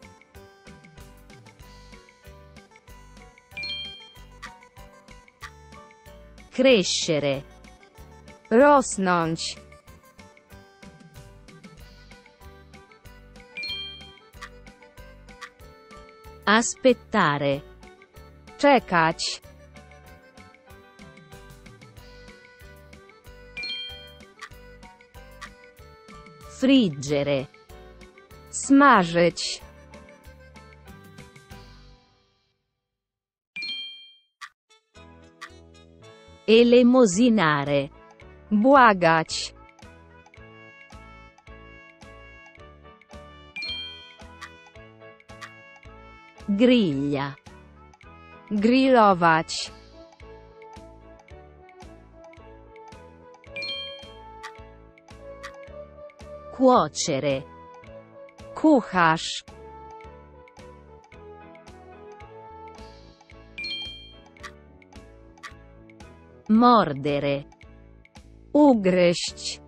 Crescere. Rosnąć. Aspettare. Czekać. Friggere. Smażyć. Elemosinare. Błagać. Griglia. Grillować. Cuocere. Kucharz. Mordere. Ugryźć.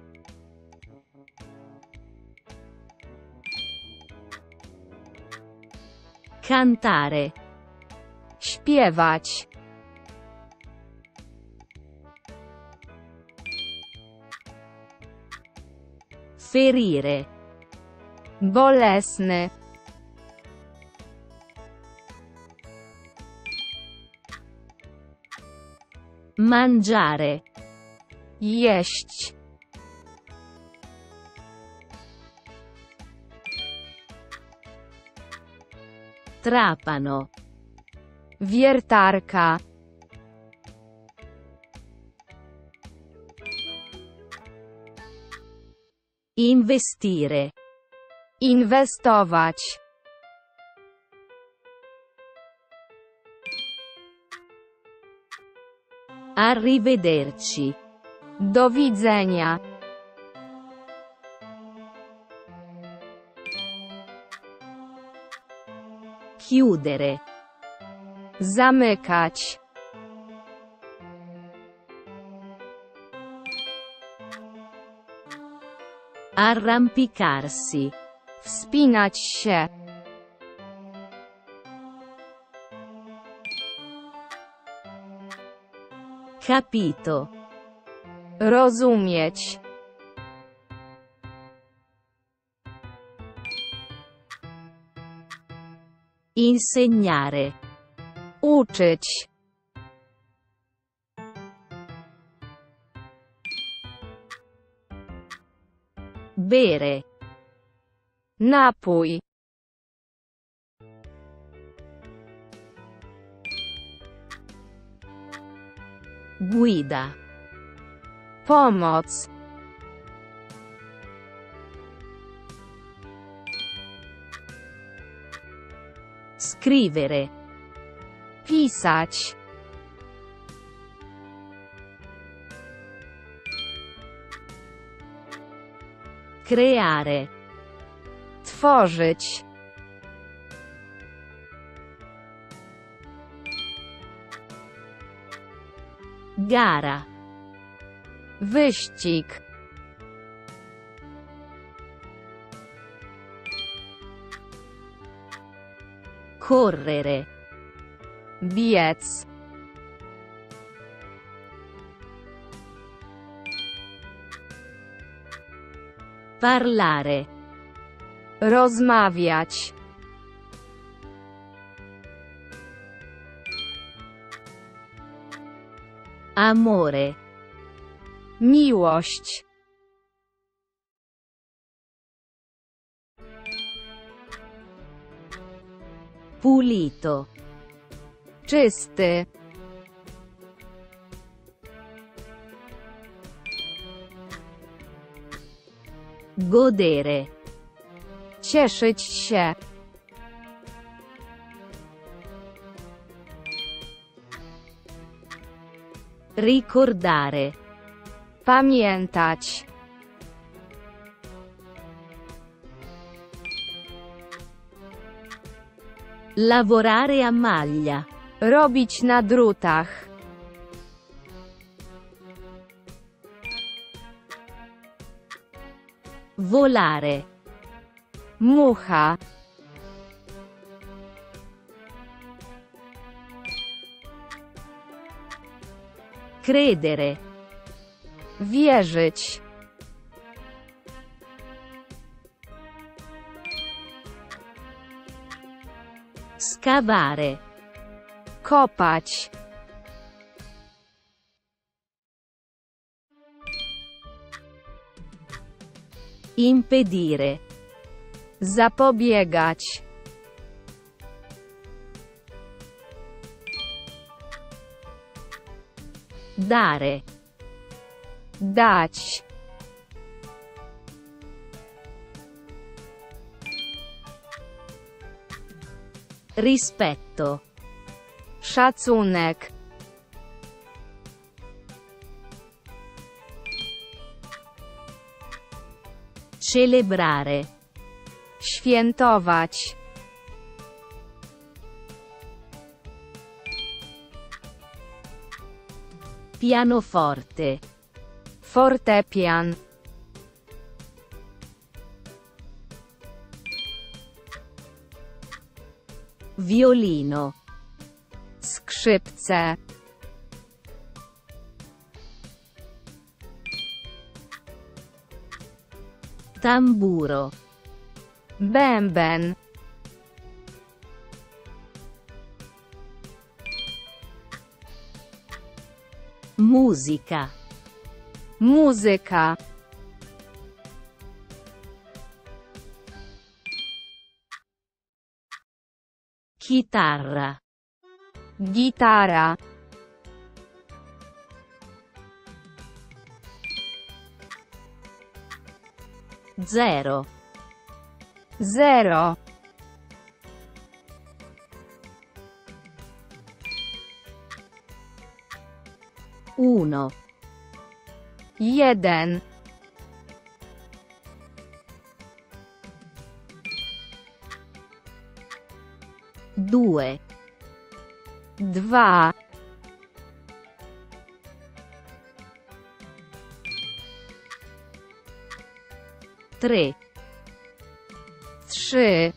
Cantare. Śpiewać. Ferire. Bolesny. Mangiare. Jeść. Trapano. Wiertarka. Investire. Inwestować. Arrivederci. Do widzenia. Chiudere. Zamykać. Arrampicarsi. Wspinać się. Capito. Rozumieć. Insegnare. Uczyć. Bere. Napój. Guida. Pomoc. Scrivere. Pisać. Creare. Tworzyć. Gara. Wyścig. Correre. Biec. Parlare. Rozmawiać. Amore. Miłość. Pulito. Czysty. Godere. Cieszyć się. Ricordare. Pamiętać. Lavorare a maglia. Robić na drutach. Volare. Mucha. Credere. Wierzyć. Scavare. Kopać. Impedire. Zapobiegać. Dare. Dać. Rispetto. Szacunek. Celebrare. Świętować. Pianoforte. Fortepian. Violino. Skrzypce. Tamburo. Bęben. Musica. Muzyka. Chitarra. Gitara. Zero. Zero. Uno. Jeden. Due. Dwa. Tre. Trzy.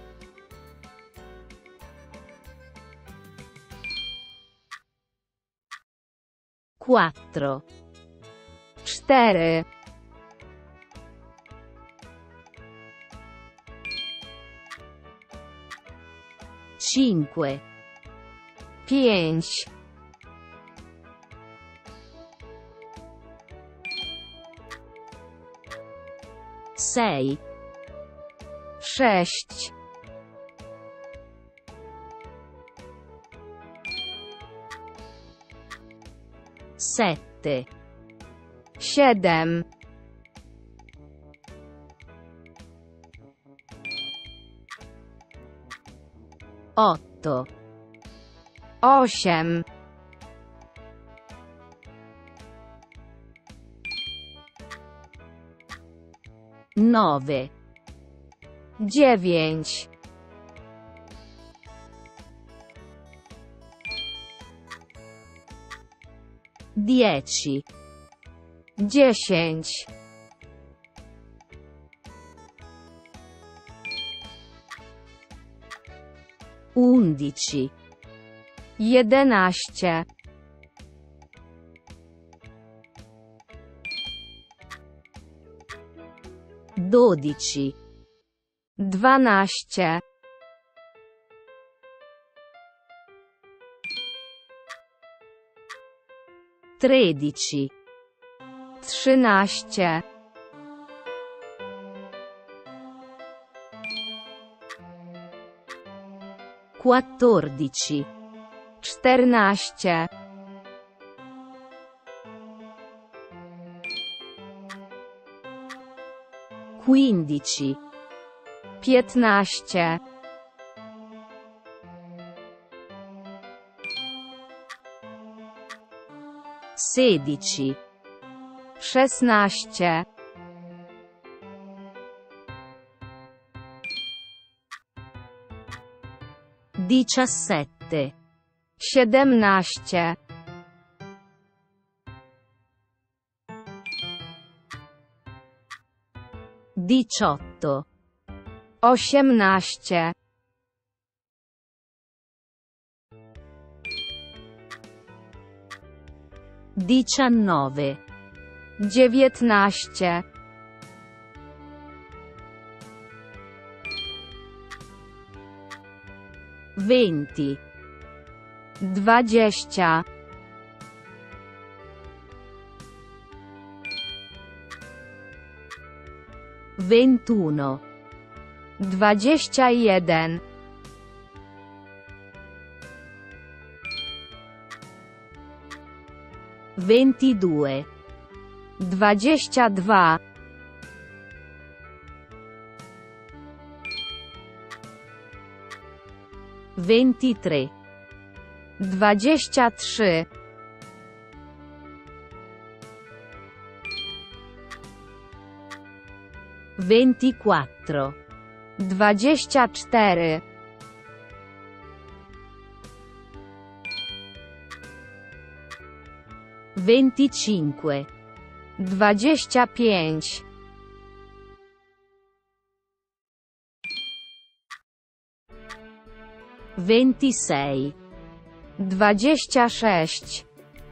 Quattro. Cztery. 5, 5, 6, 6, 7, 7, 8, 8, 9, 9, 10, 10, 11, 11, 12, 12, 13, 13, 14, 14, 15, 15, 16, 16, 17, 17, 18, 18, 19, 19, 20, 20, 21, 21, 22, 22, 23, 23, 24, 24, 25, 25, 26, 26,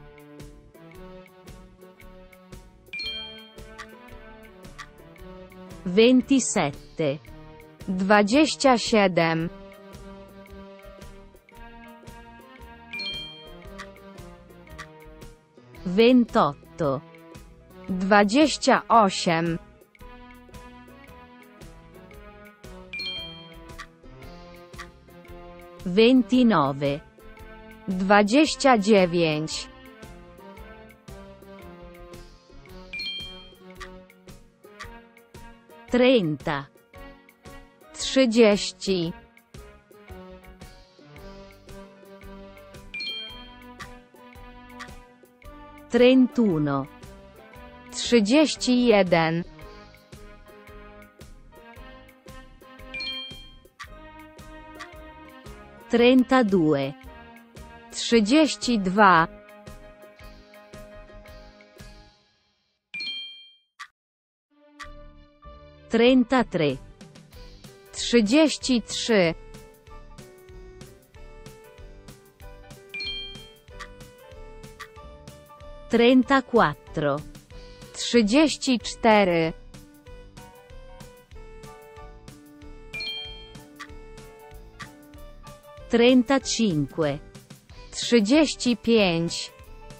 27, 27, 28, 28, 29, 29, 30, 30, 31, 31, 32, 32, 33, 33, 34, 34, 35, 35, 35,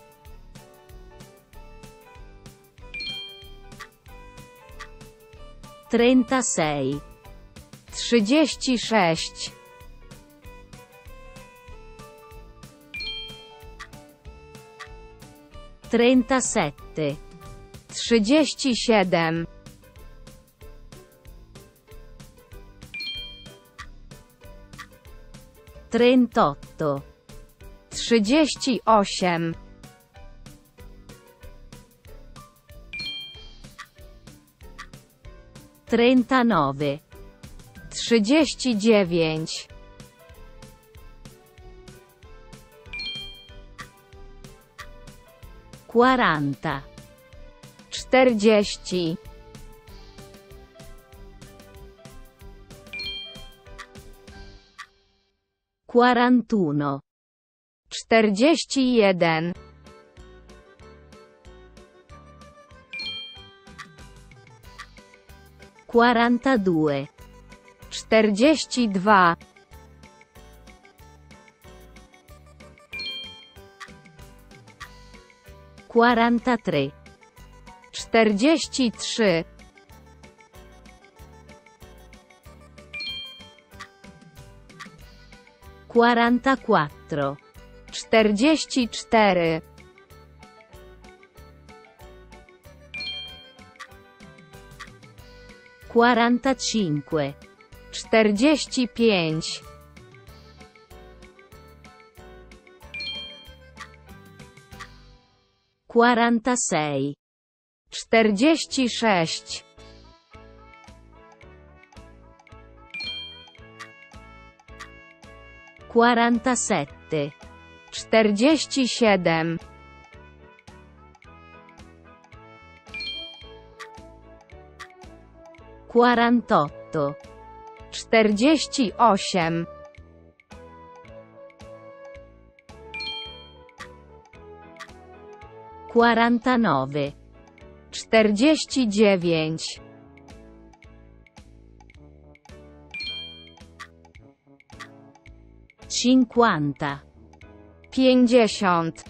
36, 36, 37, 37, 38, 38, 39, 39, 40, 40, 41, 41, 42, 42, 43, 43, 44, 44, 45, 45, 46, 46, 47, 47, 48, 48, 49, 49, 50, 50,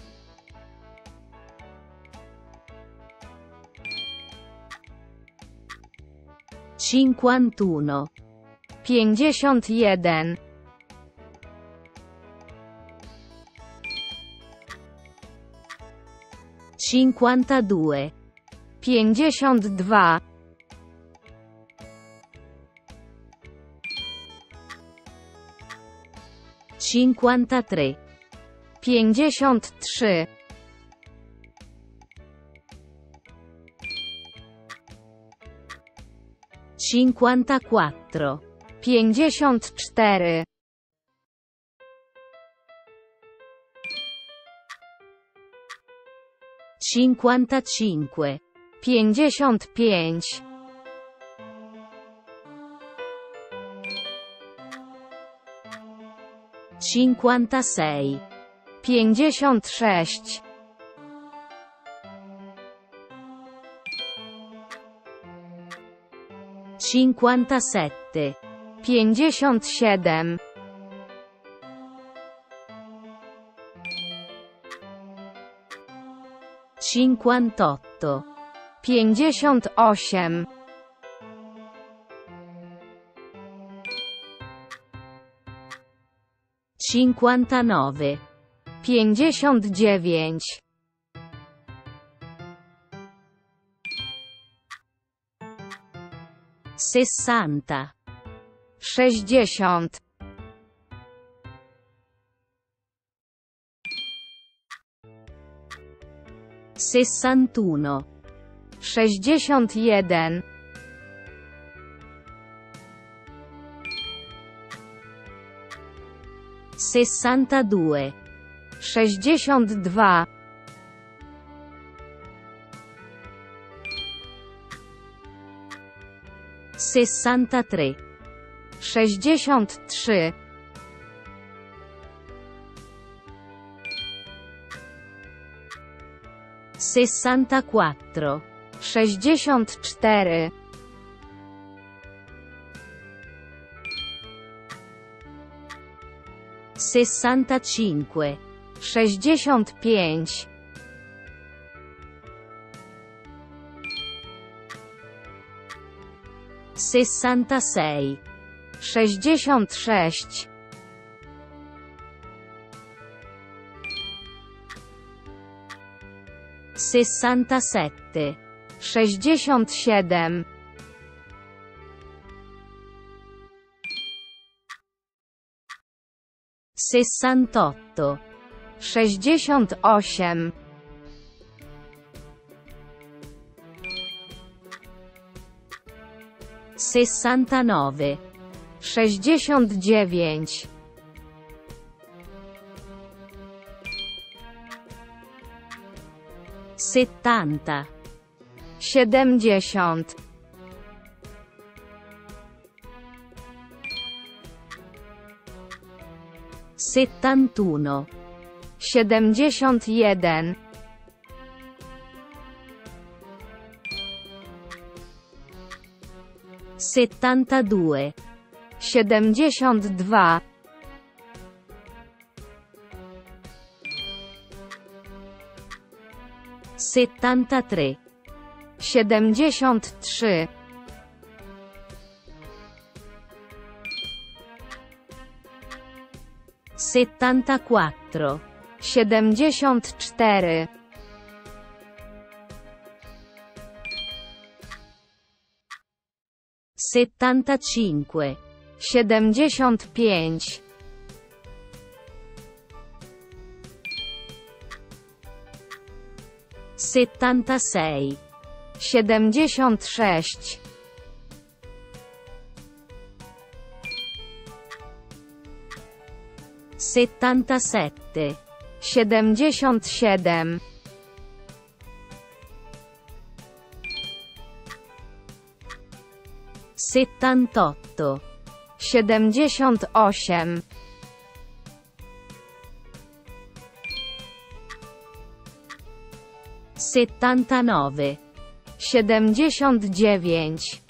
51, 51, 52, 52, 53, 53, 54, 54, 55, 55, 56, 56, 57, 57, 58, 58, 59, 59, 60, 60, 61, 61, 62, 62, 63, 63, 64, 64, 65, 65, 65, 66, 66, 67, 67, 68, 68, 69, 69, 70, 70, 71, 71, 72, 72, 73, 73, 74, 74, 75, 75, 76, 76, 77, 77, 78, 78, 79, 79,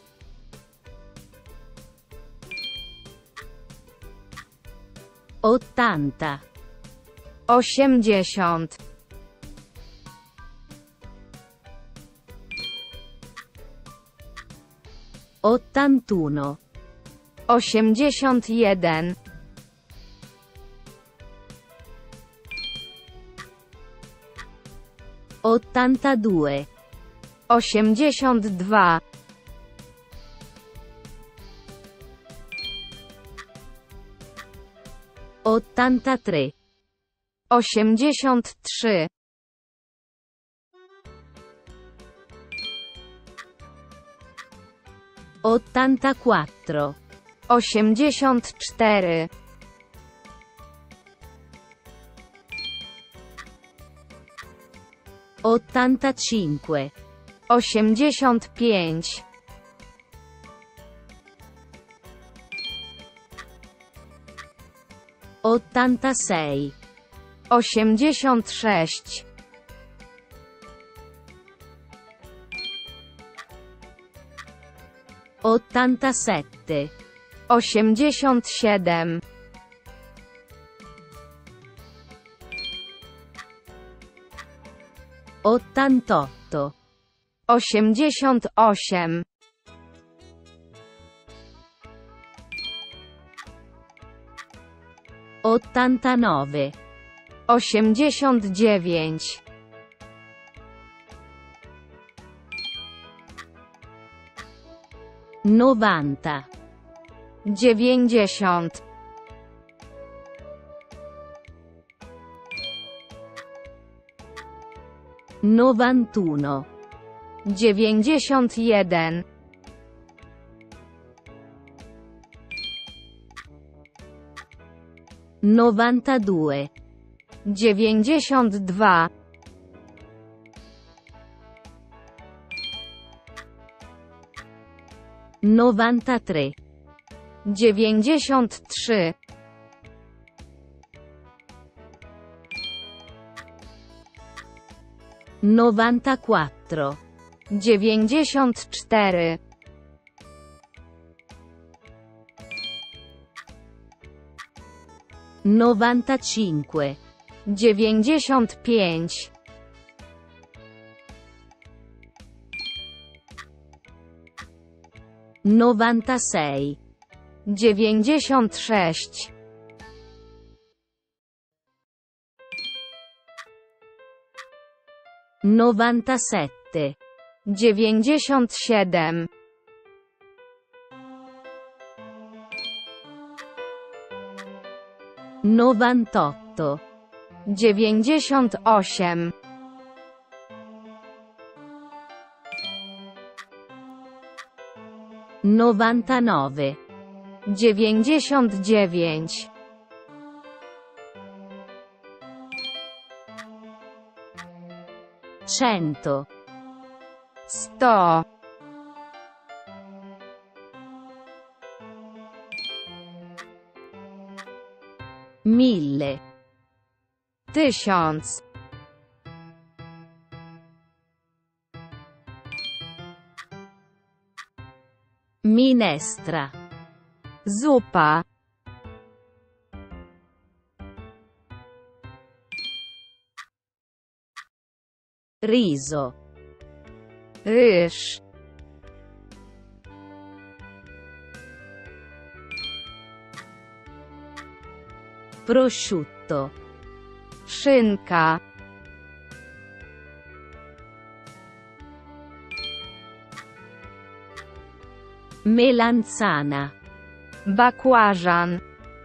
80, 80, 81, 81, 82, 82, 83, 83, 84, 84, 85, 85, 86, 86, 87, 87, 88, 88, 89, 89, 90, 90, 91, 91, 92, 92, 93, 93, 94, 94, 98, 95, 95, 96, 96, 97, 97, 98, 98, 99, 99, 100, 100, 1000, 1000, minestra, zupa, riso, ryż, prosciutto, szynka, melanzana, bakłażan,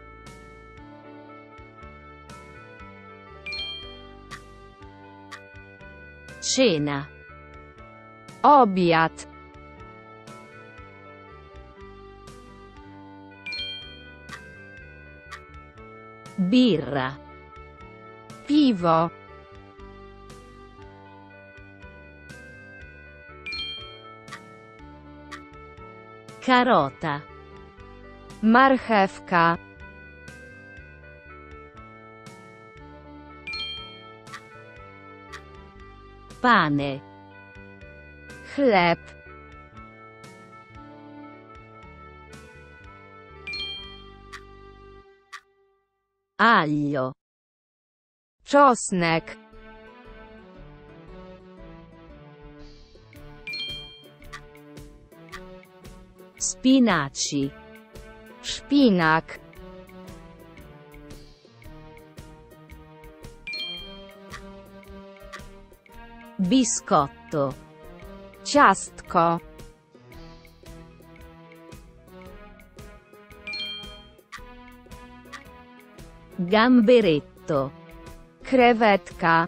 cena, obiad, birra, piwo, carota, marchewka, pane, chleb, aglio, czosnek, spinaci, szpinak, biscotto, ciastko, gamberetto, krewetka,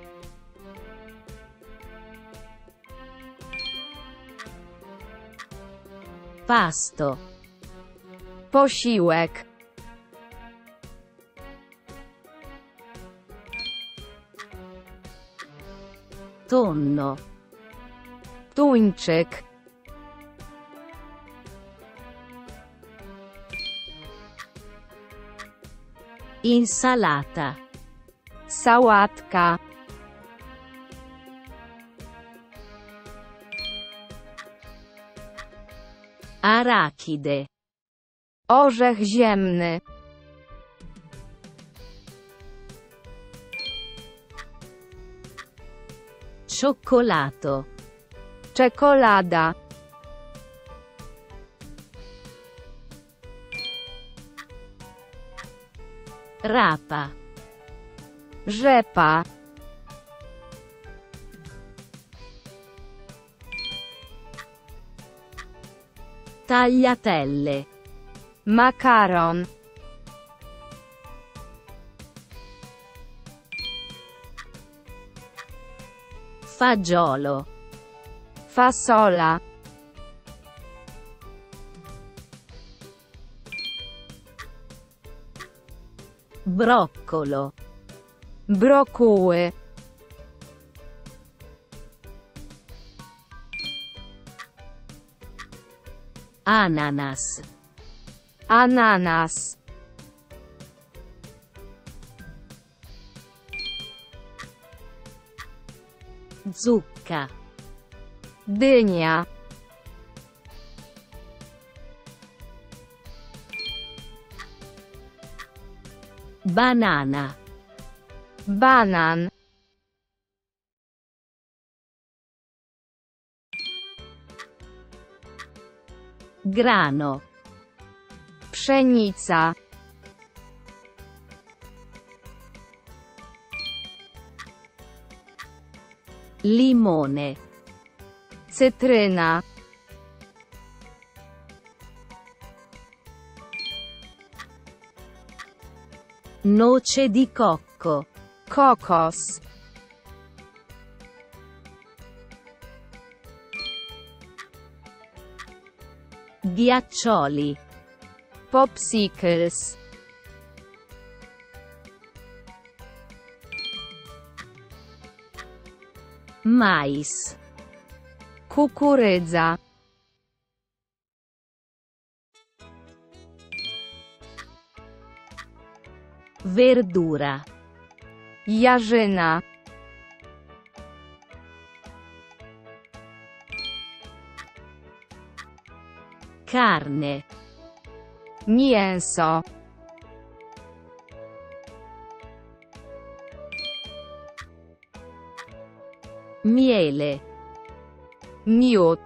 pasto, posiłek, tonno, tuńczyk, insalata, sałatka, arachide, orzech ziemny, cioccolato, czekolada, rapa, rzepa, tagliatelle, makaron, fagiolo, fasola, broccolo, brokuły, ananas, ananas, zucca, dynia, banana, banan, grano, pszenica, limone, cytryna, noce di cocco, kokos, ghiaccioli, popsicles, mais, kukurydza, verdura, jarzyna, carne, mięso, miele, miód,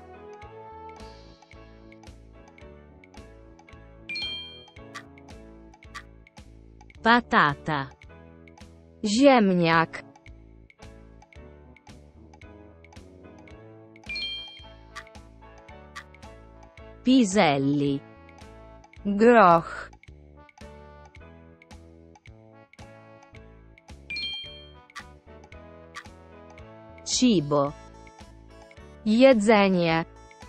patata, ziemniak, piselli, groch, cibo, jedzenie,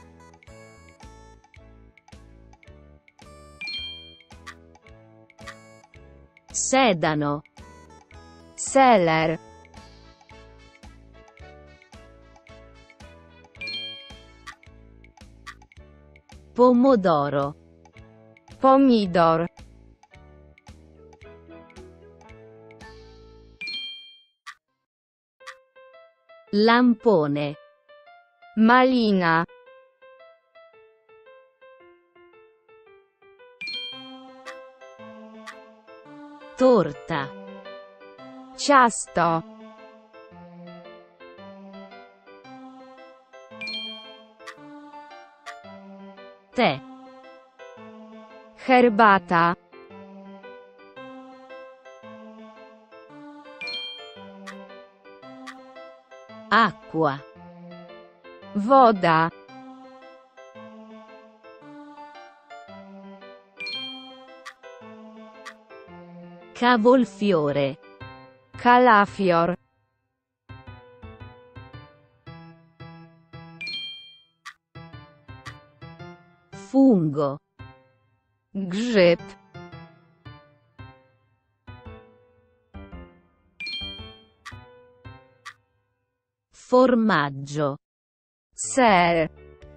sedano, seler, pomodoro, pomidor, lampone, malina, torta, ciasto, tè, herbata, acqua, woda, cavolfiore, kalafior, fungo, grzyb, formaggio, ser,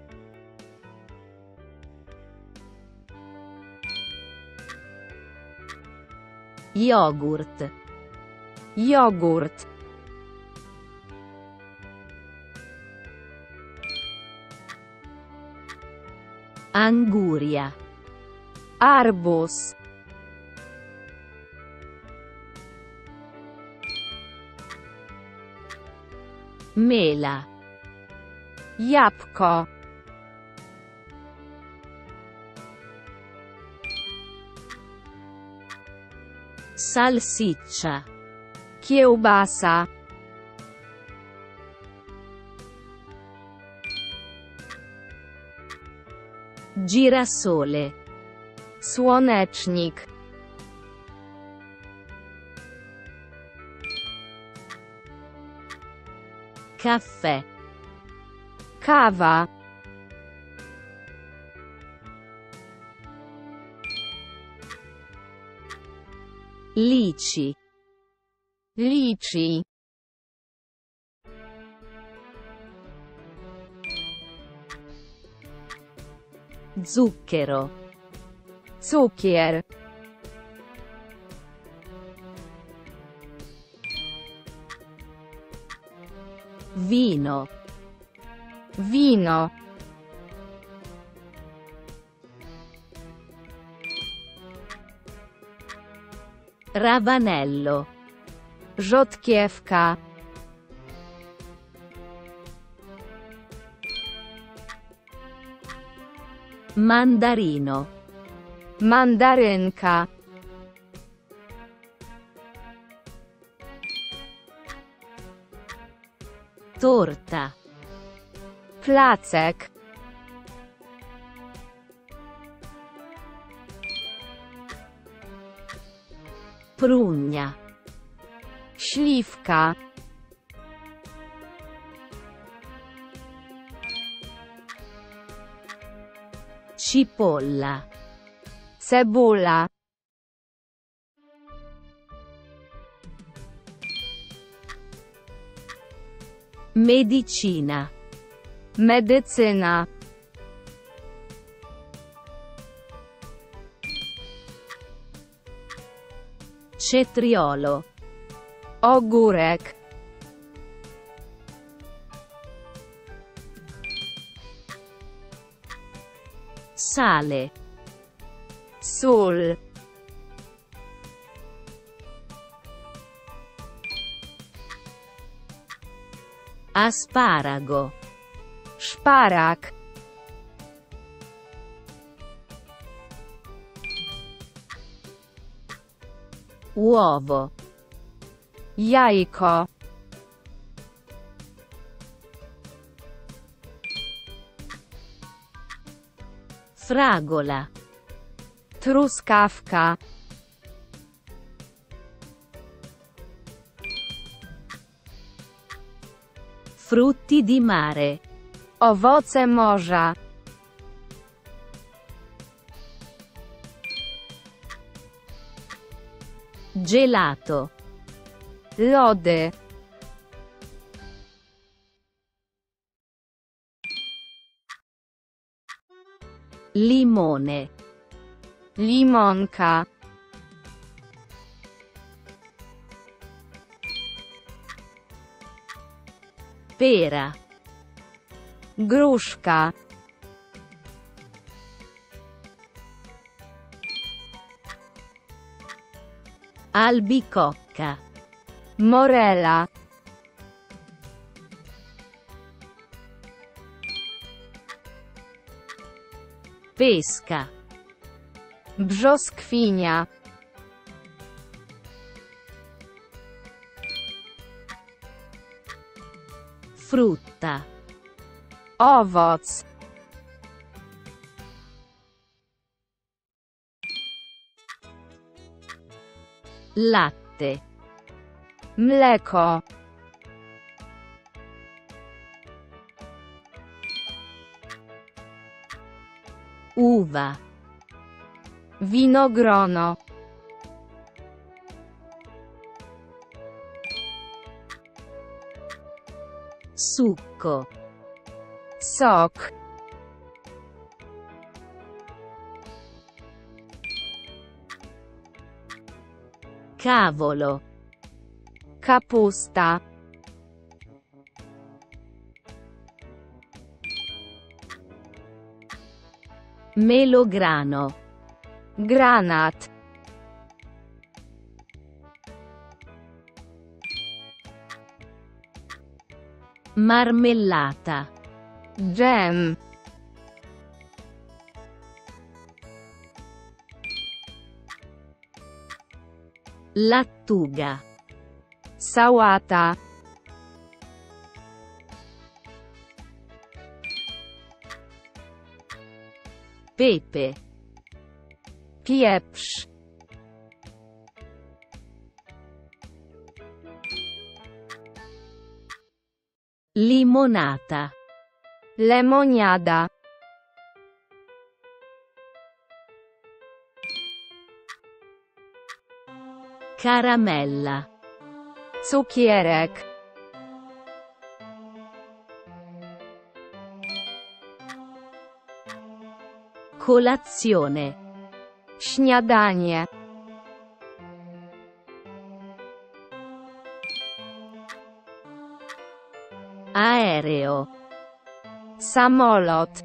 yogurt, jogurt, anguria, arbus, mela, jabłko, salsiccia, kiełbasa, girasole, słonecznik, caffè, kawa, lici, liczy, zucchero, cukier, vino, wino, Ravanello. Rzodkiewka. Mandarino. Mandarynka. Torta. Placek. Prugna. Śliwka. Cipolla. Cebula. Medicina. Medycyna. Cetriolo. Ogórek. Sale. Sól. Asparago. Szparak. Uovo. Jajko. Fragola. Truskawka. Frutti di mare. Owoce morza. Gelato. Lody. Limone. Limonka. Pera. Gruszka. Albicocca. Morela. Pesca. Brzoskwinia. Frutta. Owoc. Latte. Mleko. Uva. Winogrono. Succo. Sok. Cavolo. Kapusta. Melograno. Granat. Marmellata. Dżem. Lattuga. Sałata. Pepe. Pieprz. Limonata. Lemoniada. Caramella. Cukierek. Colazione. Śniadanie. Aereo. Samolot.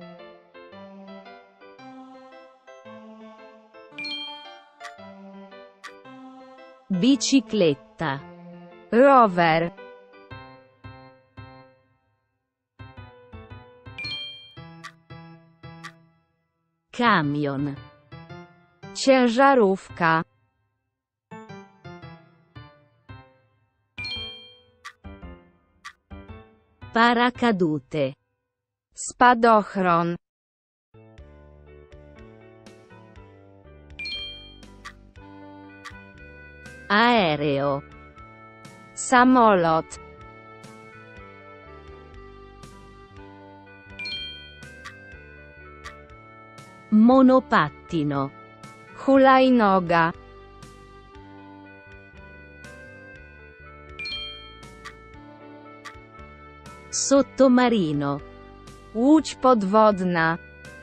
Bicicletta. Rower. Camion. Ciężarówka. Paracadute. Spadochron. Aereo. Samolot. Monopattino. Hulajnoga. Sottomarino. Łódź podwodna.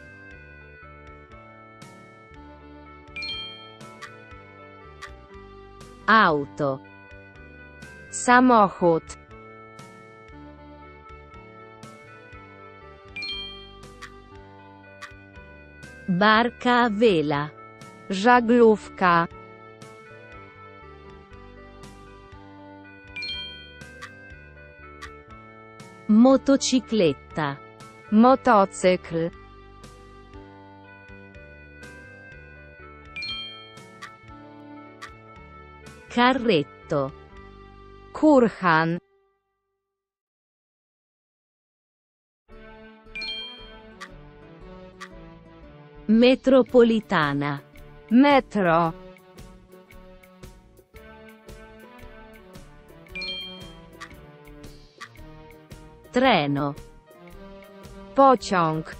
Auto. Samochód. Barca a vela. Żaglówka. Motocicletta. Motocykl. Carretto. Kurhan. Metropolitana. Metro. Treno. Pociąg.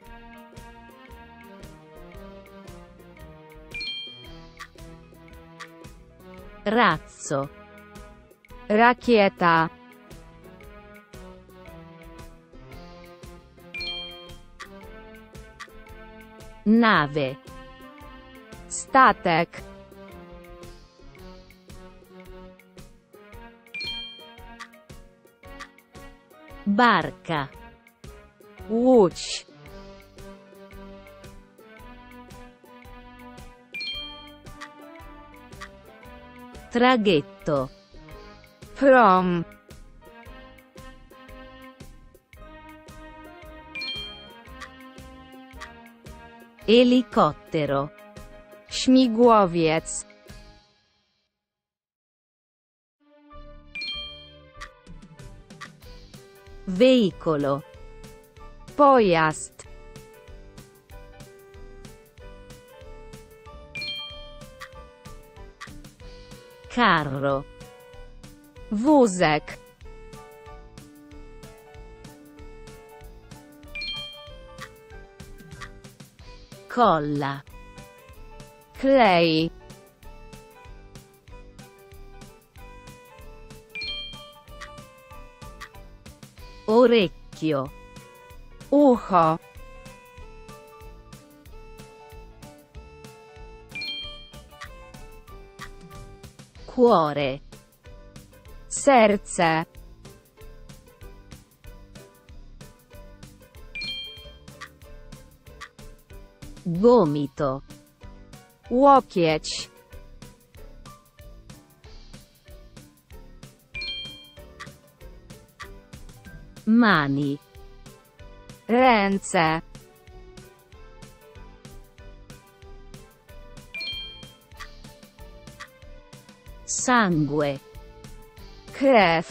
Razzo. Rakieta. Nave. Statek. Barca. Łódź. Traghetto. Prom. Elicottero. Śmigłowiec. Veicolo. Pojazd. Carro. Wózek. Colla. Klej. Orecchio. Ucho. Cuore. Serce. Gomito. Łokieć. Mani. Ręce. Sangue. Krew.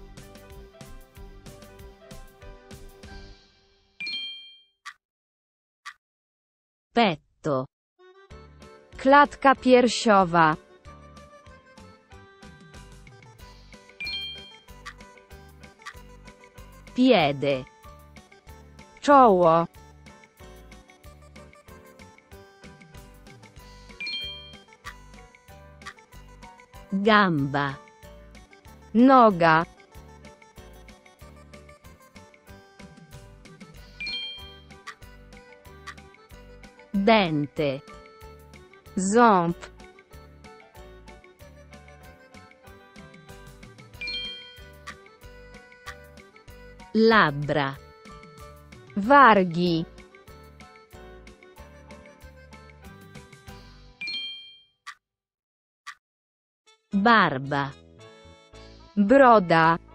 Petto. Klatka piersiowa. Piede. Czoło. Gamba. Noga. Dente. Ząb. Labbra. Wargi. barba, broda,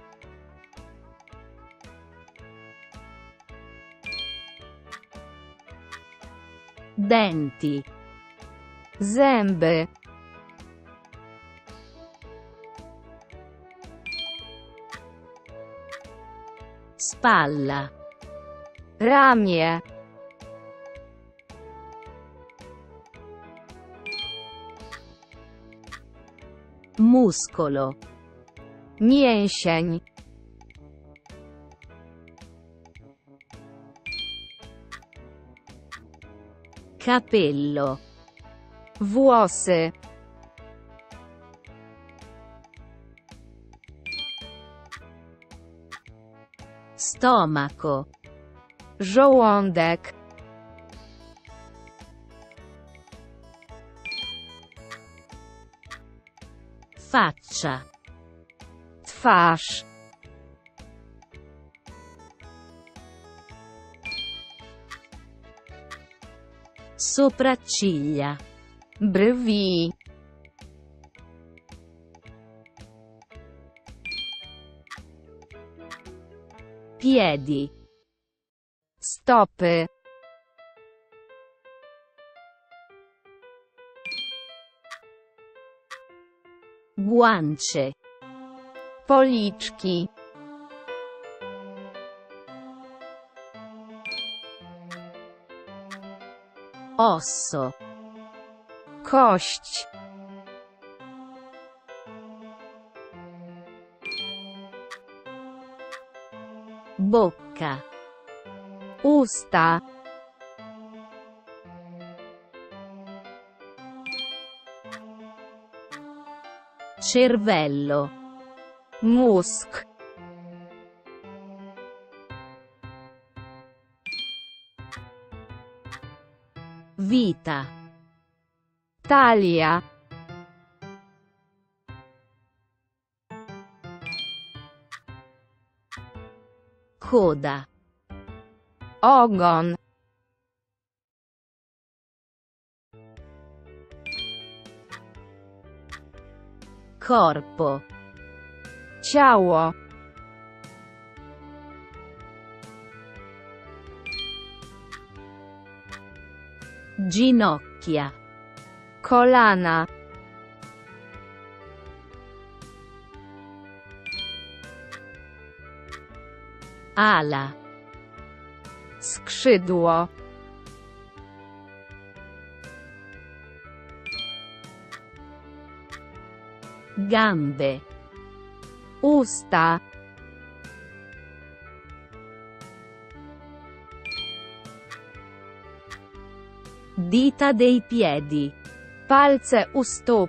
denti, zęby, spalla, ramię, muscolo, mięsień, capello, włosy, stomaco, żołądek, faccia, twarz, sopracciglia, brwi, piedi, stopy, guance, policzki, osso, kość, bocca, usta, cervello, mózg, vita, talia, coda, ogon, corpo, ciało, ginocchia, kolana, ala, skrzydło, gambe, usta, dita dei piedi, palce u stóp,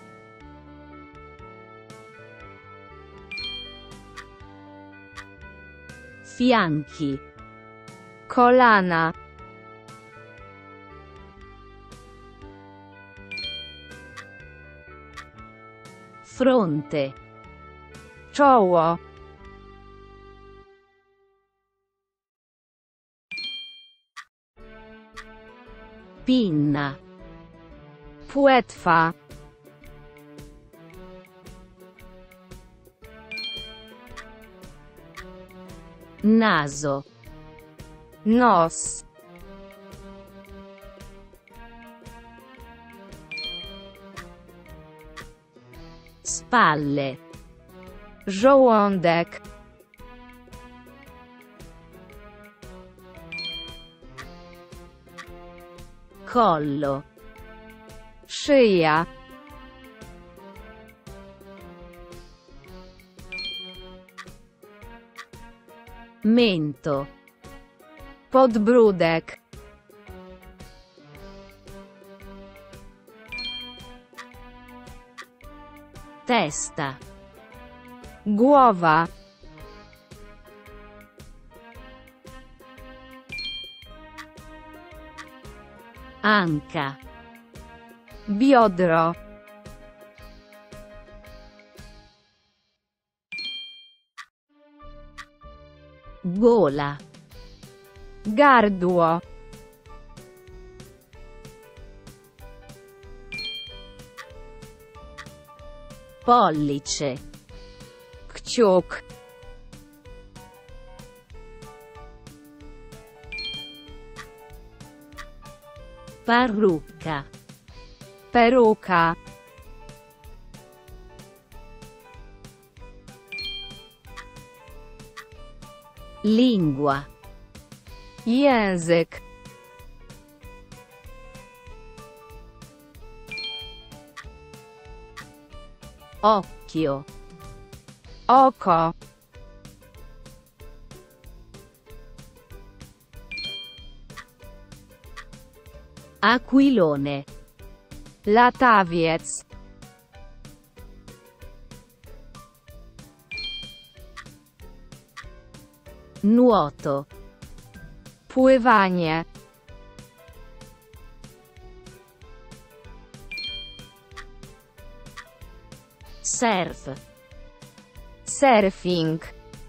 fianchi, kolana, fronte, czoło, pinna, płetwa, naso, nos, spalle, żołądek, collo, szyja, mento, podbródek, testa, głowa, anca, biodro, gola, gardło, pollice, kciuk, parrucca, peruka, lingua, język, occhio, oko, aquilone, latawiec, nuoto, pływanie, surf, surfing,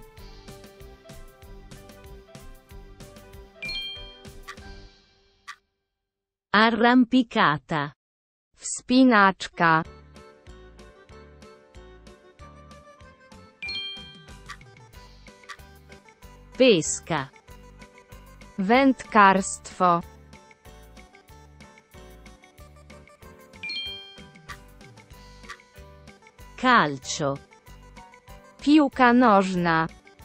arrampicata, wspinaczka, pesca, wędkarstwo, calcio, piłka nożna,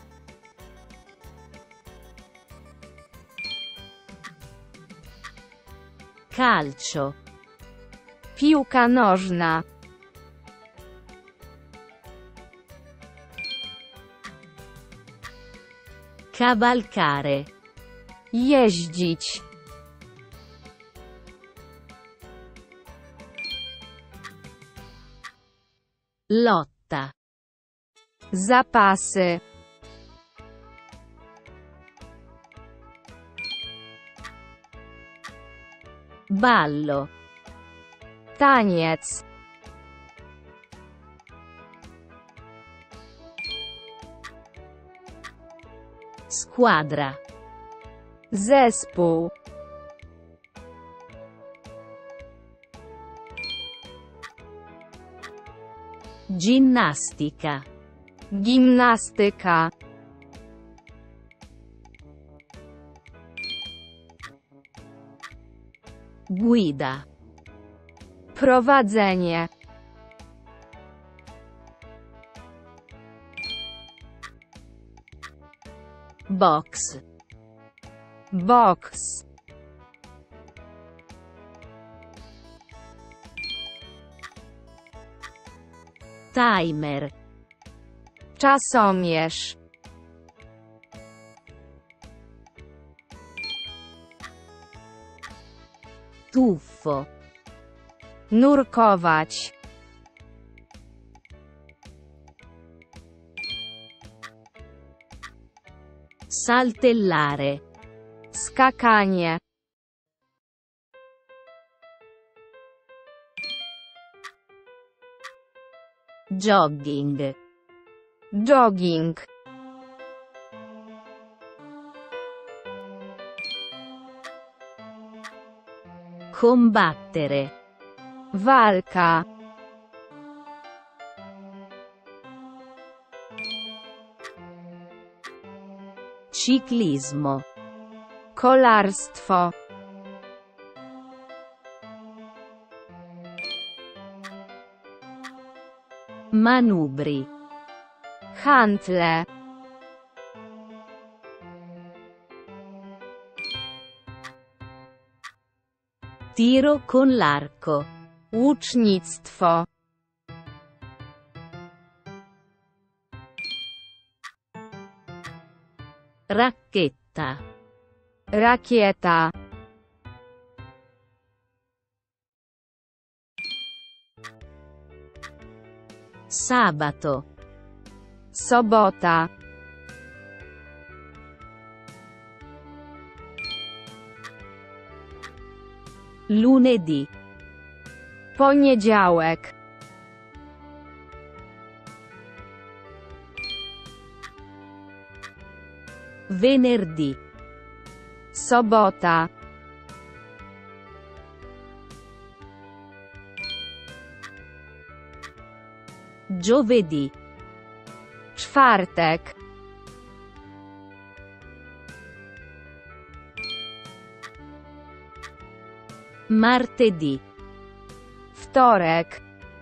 calcio, piłka nożna, cavalcare, jeździć, lotta, zapasy, ballo, taniec, squadra, zespół, ginnastica, gimnastyka, guida, prowadzenie, box, boks, timer, czasomierz, tuffo, nurkować, saltellare, skakanie, jogging, jogging, combattere, walka, ciclismo, kolarstwo, manubri, handle, tiro con l'arco, łucznictwo, racchetta, rakieta, sabato, sobota, lunedì, poniedziałek, venerdì, sobota, Giovedì. Czwartek. Martedì. Wtorek.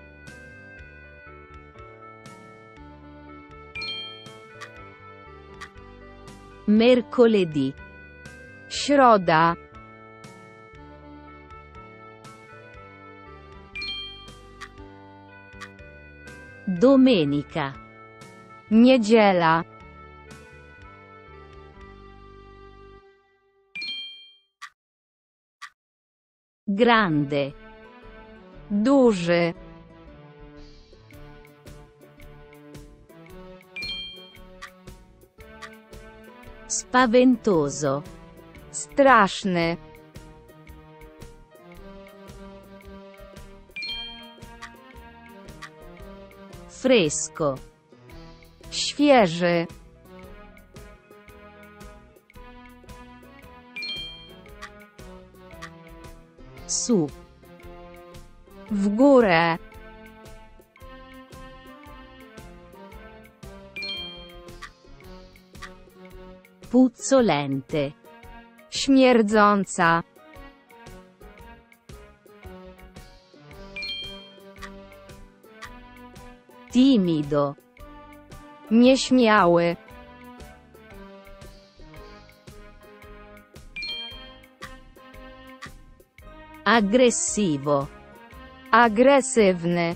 Mercoledì. Środa. Domenica. Niedziela. Grande. Duży. Spaventoso. Straszny. Fresco. Świeży. Su. W górę. Puzzolente. Śmierdząca. Timido. Nieśmiały. Aggressivo. Agresywny.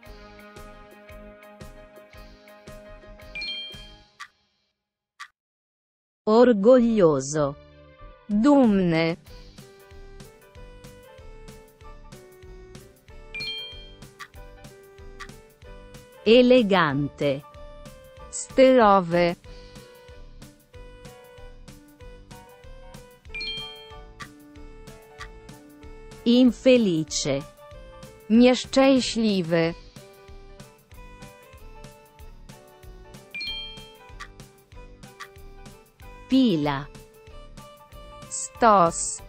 Orgoglioso. Dumny. Elegante. Stylowy. Infelice. Nieszczęśliwy. Pila. Stos.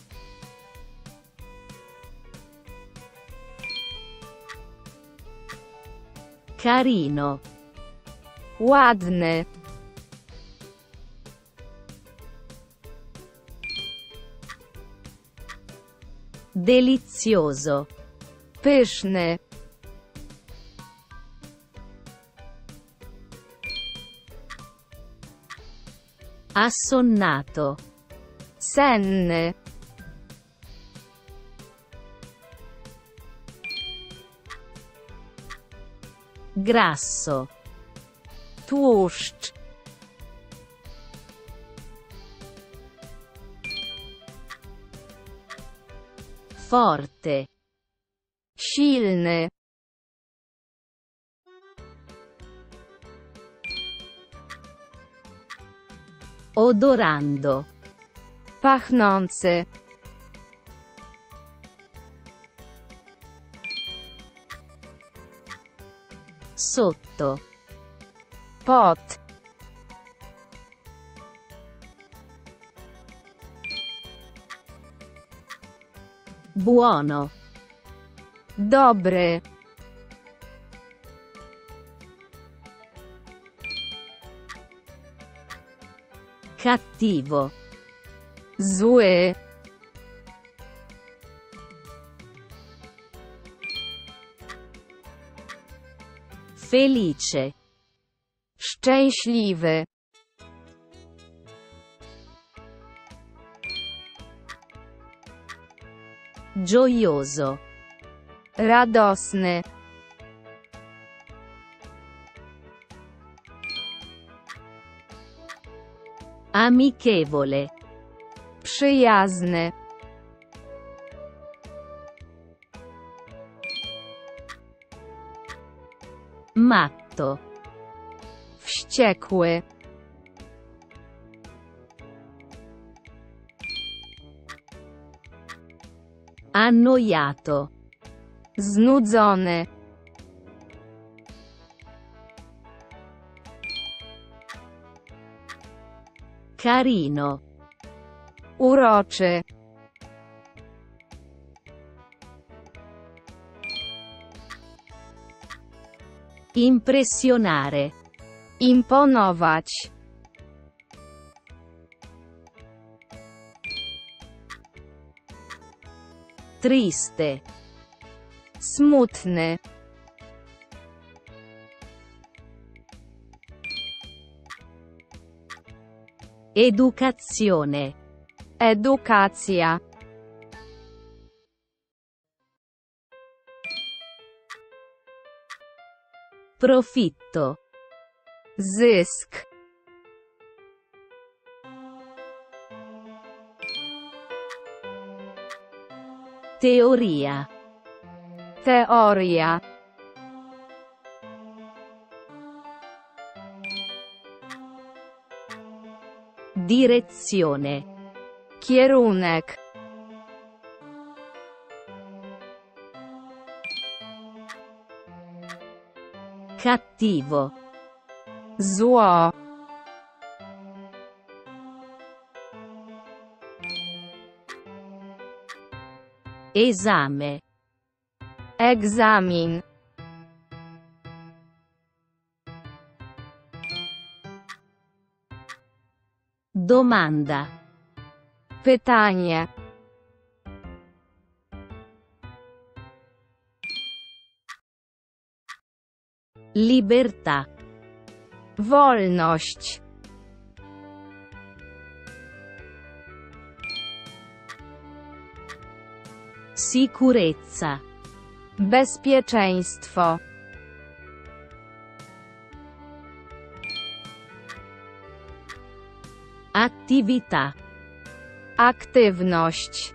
Carino. Ładny. Delizioso. Pyszny. Assonnato. Senny. Grasso. Tłuszcz. Forte. Silny. Odorando. Pachnący. Sotto. Pod. Buono. Dobry. Cattivo. Zły. Felice. Szczęśliwy. Gioioso. Radosny. Amichevole. Przyjazny. Matto. Wściekły. Annoiato. Znudzony. Carino. Uroczy. Impressionare. Imponować. Triste. Smutny. Educazione. Edukacja. Profitto. Zysk. Teoria. Teoria. Direzione. Kierunek. Cattivo. Zło. Esame. Egzamin. Domanda. Pytanie. Libertà. Wolność. Sicurezza. Bezpieczeństwo. Attività. Aktywność.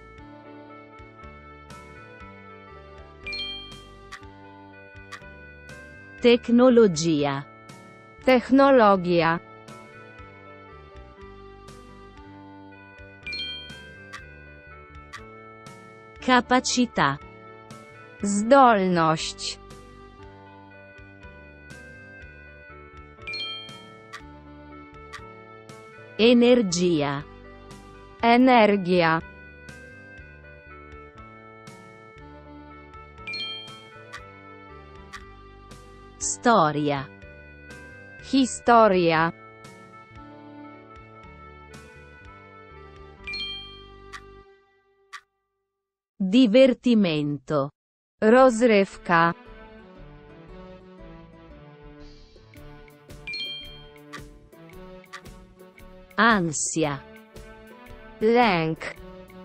Tecnologia. Technologia. Capacità. Zdolność. Energia. Energia. Storia. Historia. Divertimento. Rozrywka. Ansia. Lęk.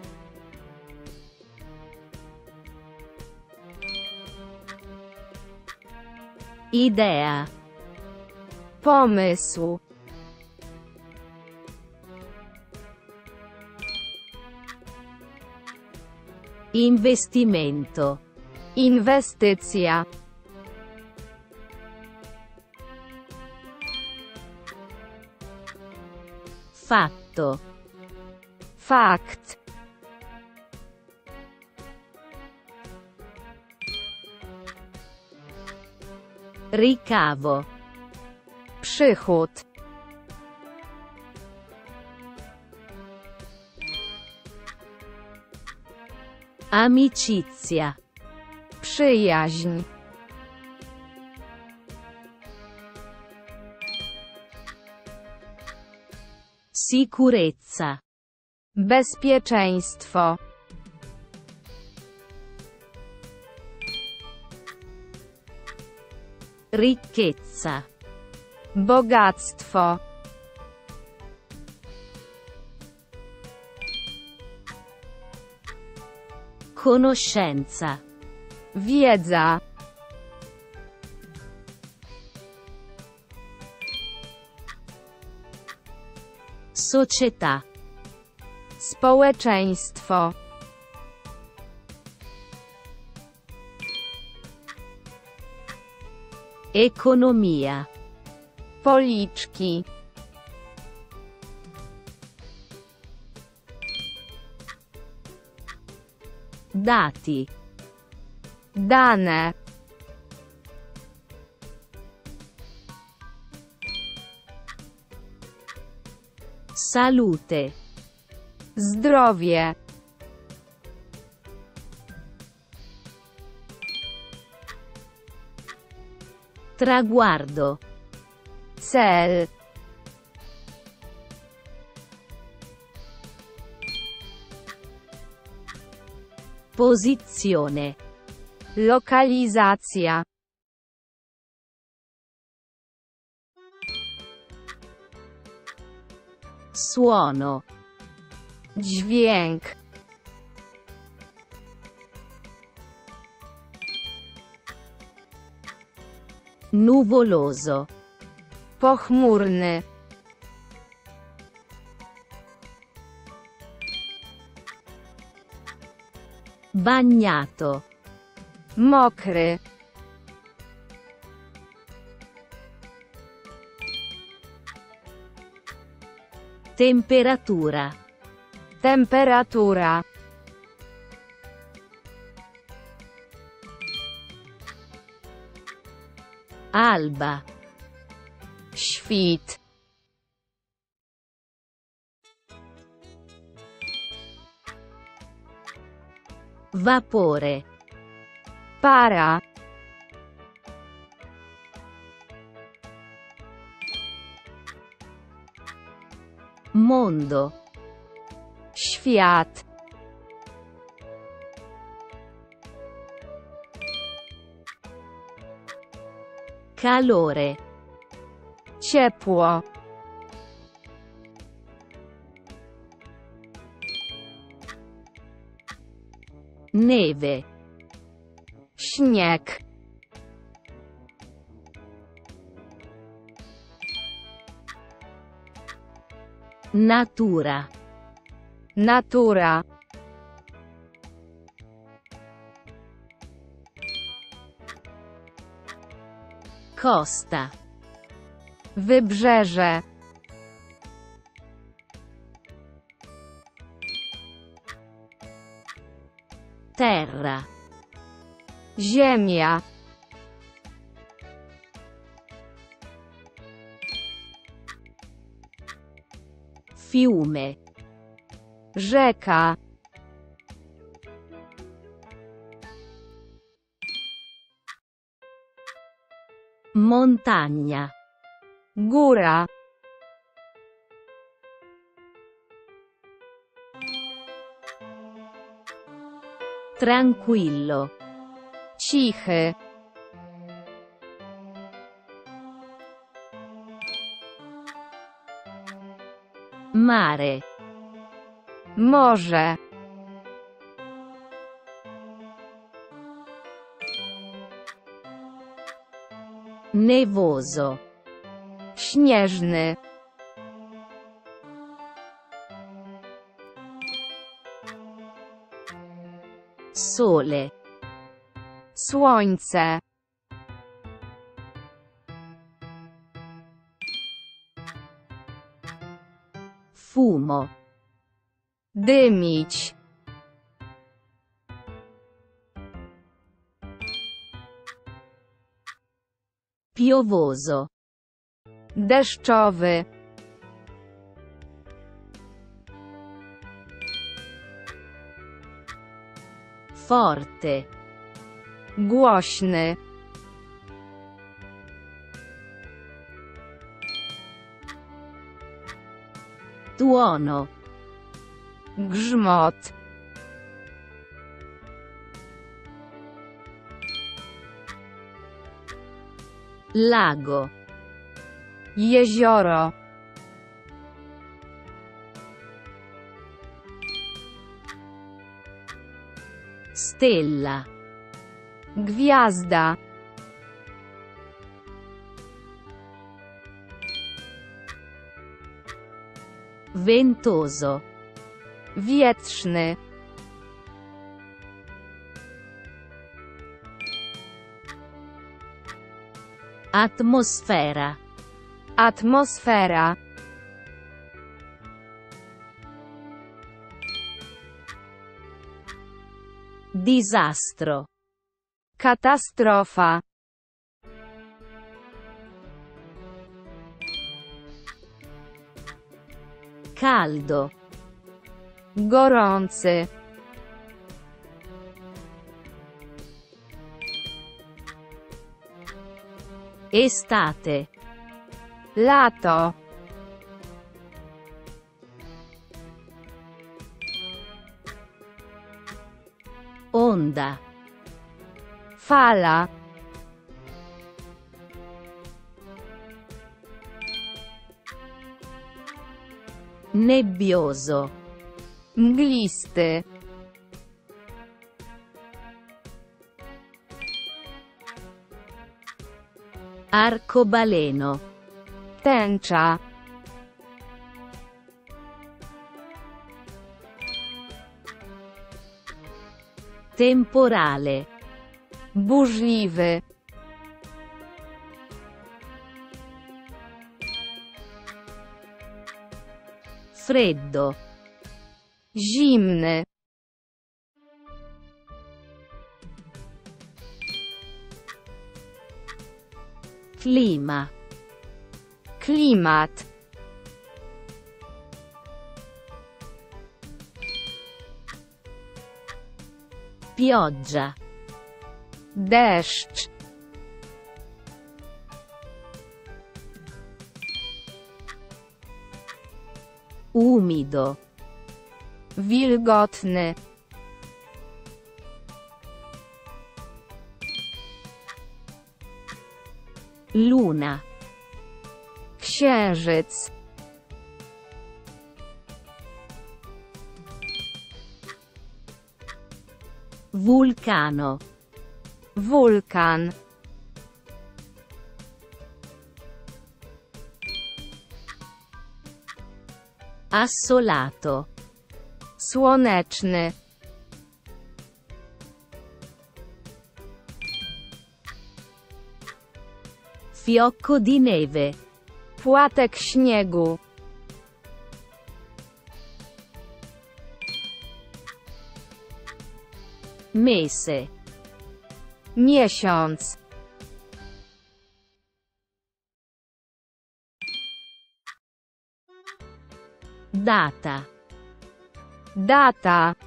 Idea. Pomysł. Investimento. Inwestycja. Fatto. Fakt. Ricavo. Przychód. Amicizia. Przyjaźń. Sicurezza. Bezpieczeństwo. Ricchezza. Bogactwo. Conoscenza. Wiedza. Società. Społeczeństwo. Economia. Policzki. Dati. Dane. Salute. Zdrowie. Traguardo. Cel. Posizione. Lokalizacja. Suono. Dźwięk. Nuvoloso. Pochmurny. Bagnato. Mokry. Temperatura. Temperatura. Alba. Świt. Vapore. Para. Mondo. Świat. Calore. Ciepło. Neve. Śnieg. Natura. Natura. Costa. Wybrzeże. Terra. Ziemia. Fiume. Rzeka. Montagna. Góra. Tranquillo. Cichy. Mare. Morze. Nevoso. Śnieżny. Sole. Słońce. Fumo. Dymić. Piovoso. Deszczowy. Forte. Głośny. Tuono. Grzmot. Lago. Jezioro. Stella. Gwiazda. Ventoso. Wietrzny. Atmosfera. Atmosfera. Disastro. Katastrofa. Caldo. Gorący. Estate. Lato. Onda. Fala. Nebbioso. Mglisty. Arcobaleno. Tęcza. Temporale. Burzliwy. Freddo. Zimny. Clima. Klimat. Pioggia. Deszcz. Umido. Wilgotny. Luna. Księżyc. Vulcano. Wulkan. Assolato. Słoneczny. Fiocco di neve. Płatek śniegu. Mese. Miesiąc. Data. Data.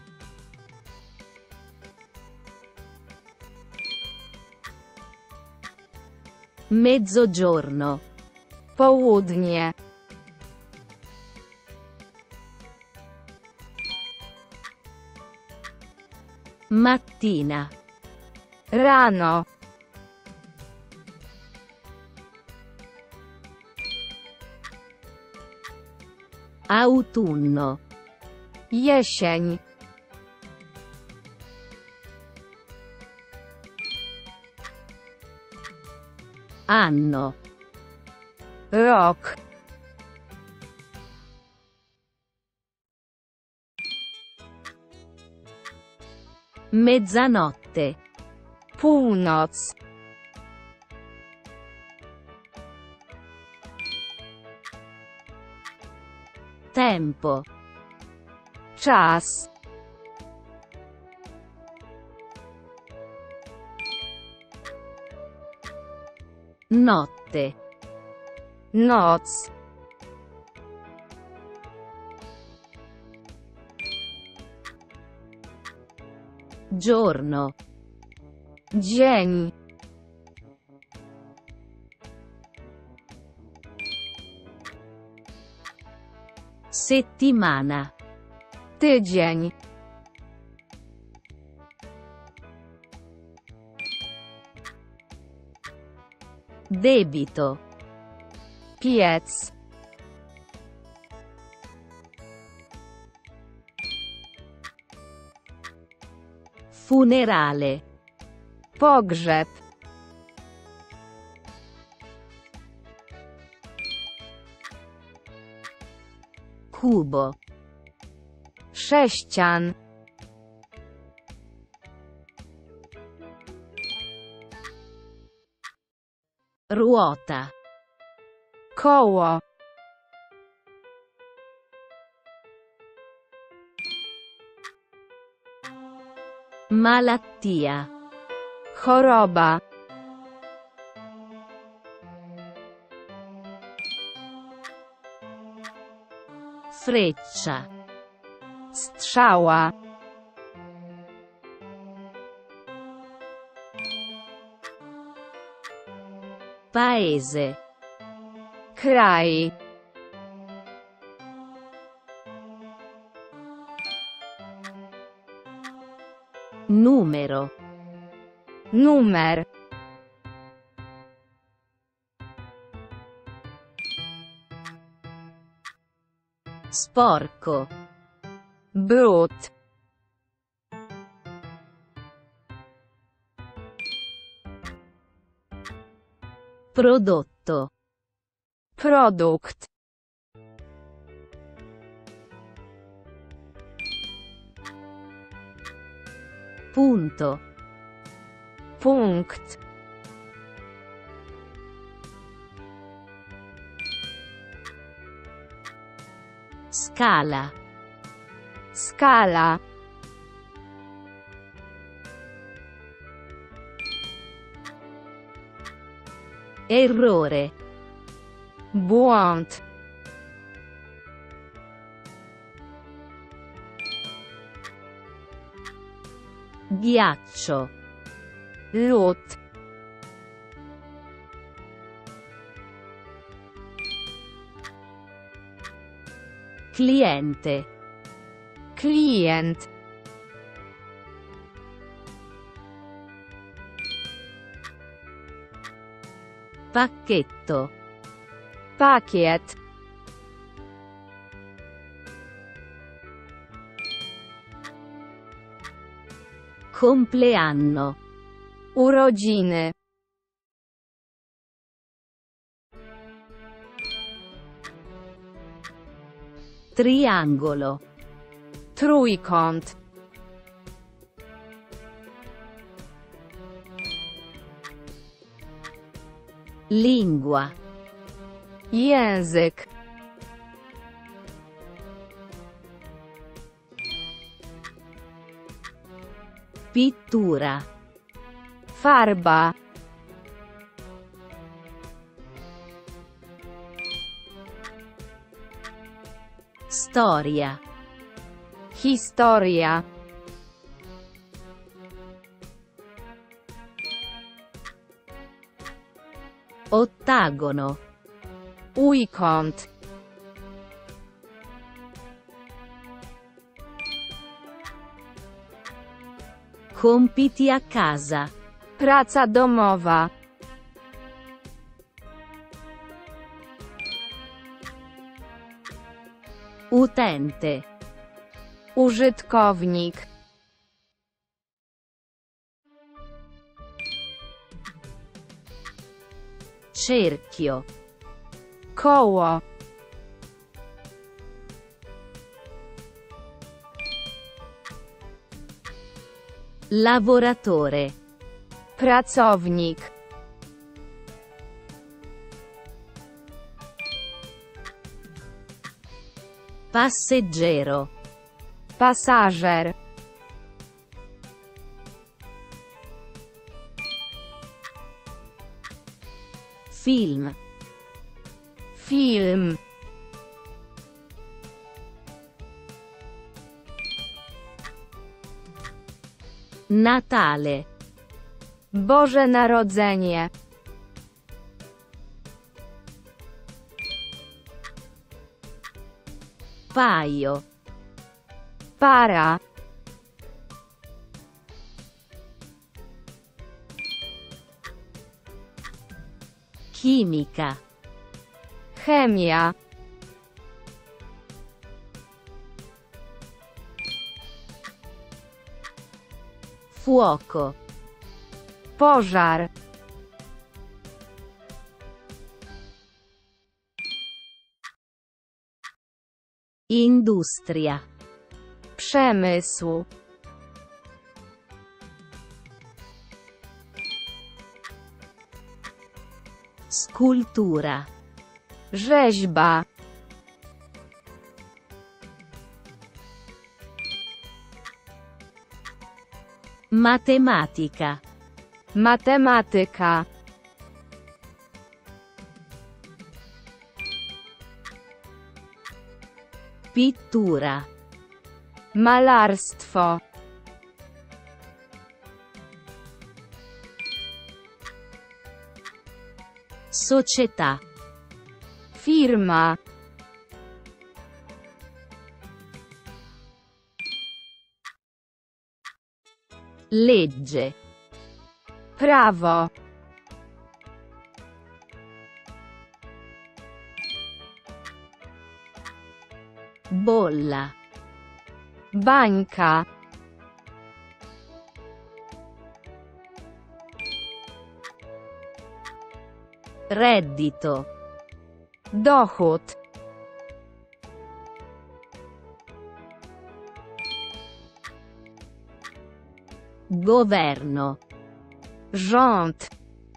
Mezzogiorno. Południe. Mattina. Rano. Autunno. Jesień. Anno. Rok. Mezzanotte. Północ. Tempo. Czas. Notte. Noc. Giorno. Dzień. Settimana. Tydzień. Debito. Piec. Funerale. Pogrzeb. Cubo. Sześcian. Ruota. Koło. Malattia. Choroba. Freccia. Strzała. Paese. Kraj. Numero. Numer. Sporco. Brud. Prodotto. Produkt. Punto. Punkt. Scala. Skala. Errore. Błąd. Ghiaccio. Lód. Cliente. Klient. Pacchetto. Pakiet. Compleanno. Urodziny. Triangolo. Trójkąt. Lingua. Język. Pittura. Farba. Storia. Historia. Ottagono. Ujkąt. Compiti a casa. Praca domowa. Utente. Użytkownik. Cerchio. Koło. Lavoratore. Pracownik. Passeggero. Pasażer. Film. Film. Natale. Boże Narodzenie. Paio. Para. Chimica. Chemia. Fuoco. Pożar. Industria. Przemysł. Scultura. Rzeźba. Matematica. Matematyka. Pittura. Malarstwo. Società. Firma. Legge. Prawo. Bolla. Bańka. Reddito. Dochód. Governo. Rząd.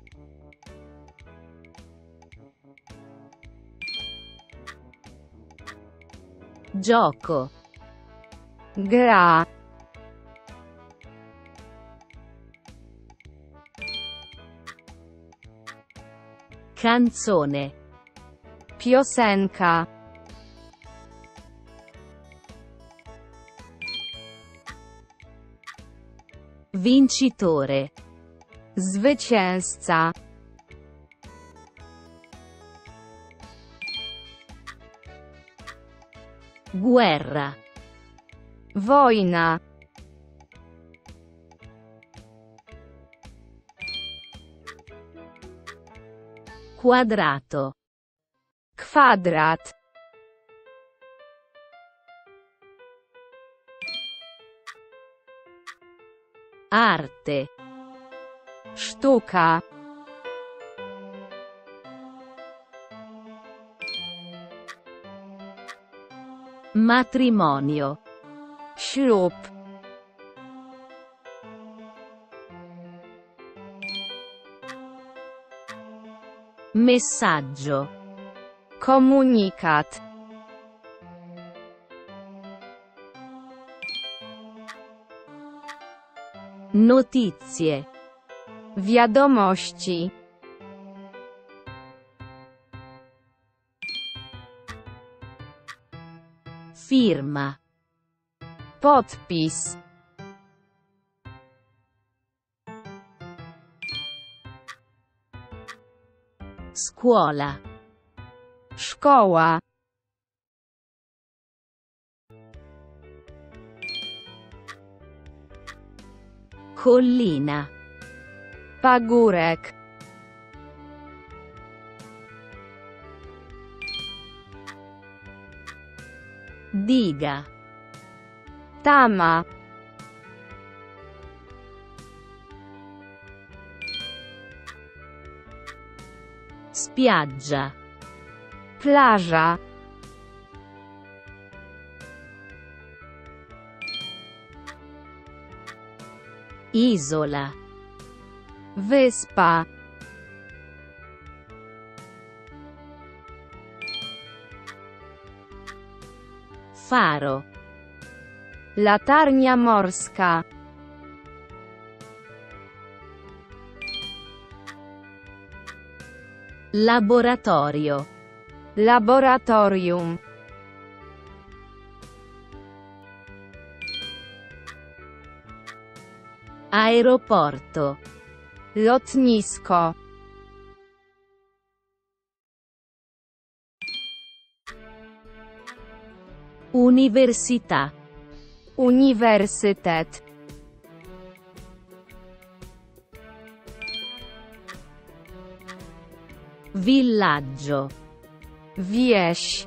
Gioco. Gra. Canzone. Piosenka. Vincitore. Zwycięzca. Guerra. Wojna. Quadrato. Kwadrat. Arte. Sztuka. Matrimonio. Ślub. Messaggio. Komunikat. Notizie. Wiadomości. Firma. Podpis. Scuola. Szkoła. Collina. Pagórek. Diga. Tama. Spiaggia. Plaża. Isola. Wyspa. Faro. Latarnia morska. Laboratorio. Laboratorium. Aeroporto. Lotnisko. Università. Uniwersytet. Villaggio. Wieś.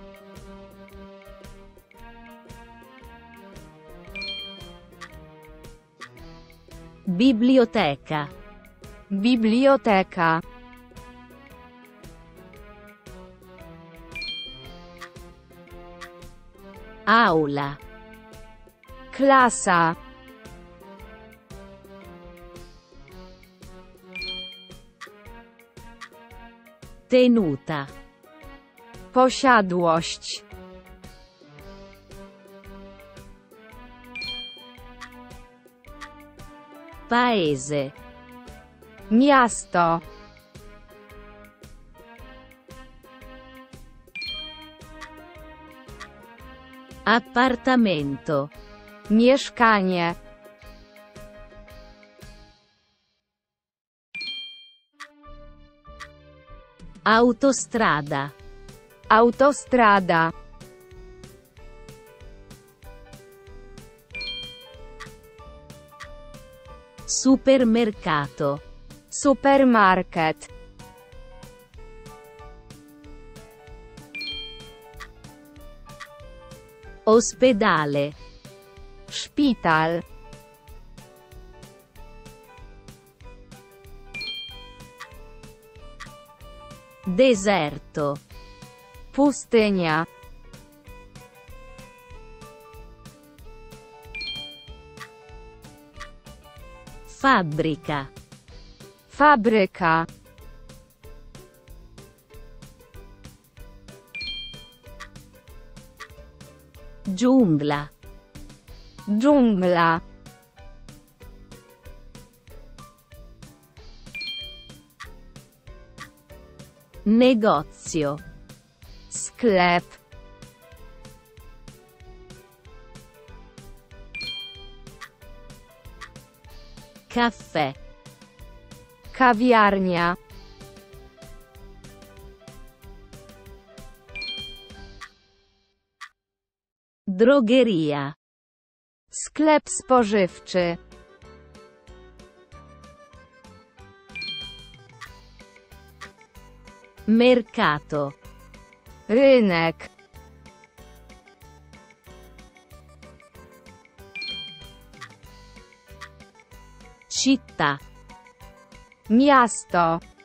Biblioteca. Biblioteka. Aula. Klasa. Tenuta. Posiadłość. Paese. Miasto. Appartamento. Mieszkanie. Autostrada. Autostrada. Supermercato. Supermarket. Ospedale. Szpital. Deserto. Pustynia. Fabbrica. Fabryka. Giungla. Dżungla. Negozio. Sklep. Caffè. Kawiarnia. Drogheria. Sklep spożywczy. Mercato. Rynek. Città. Miasto.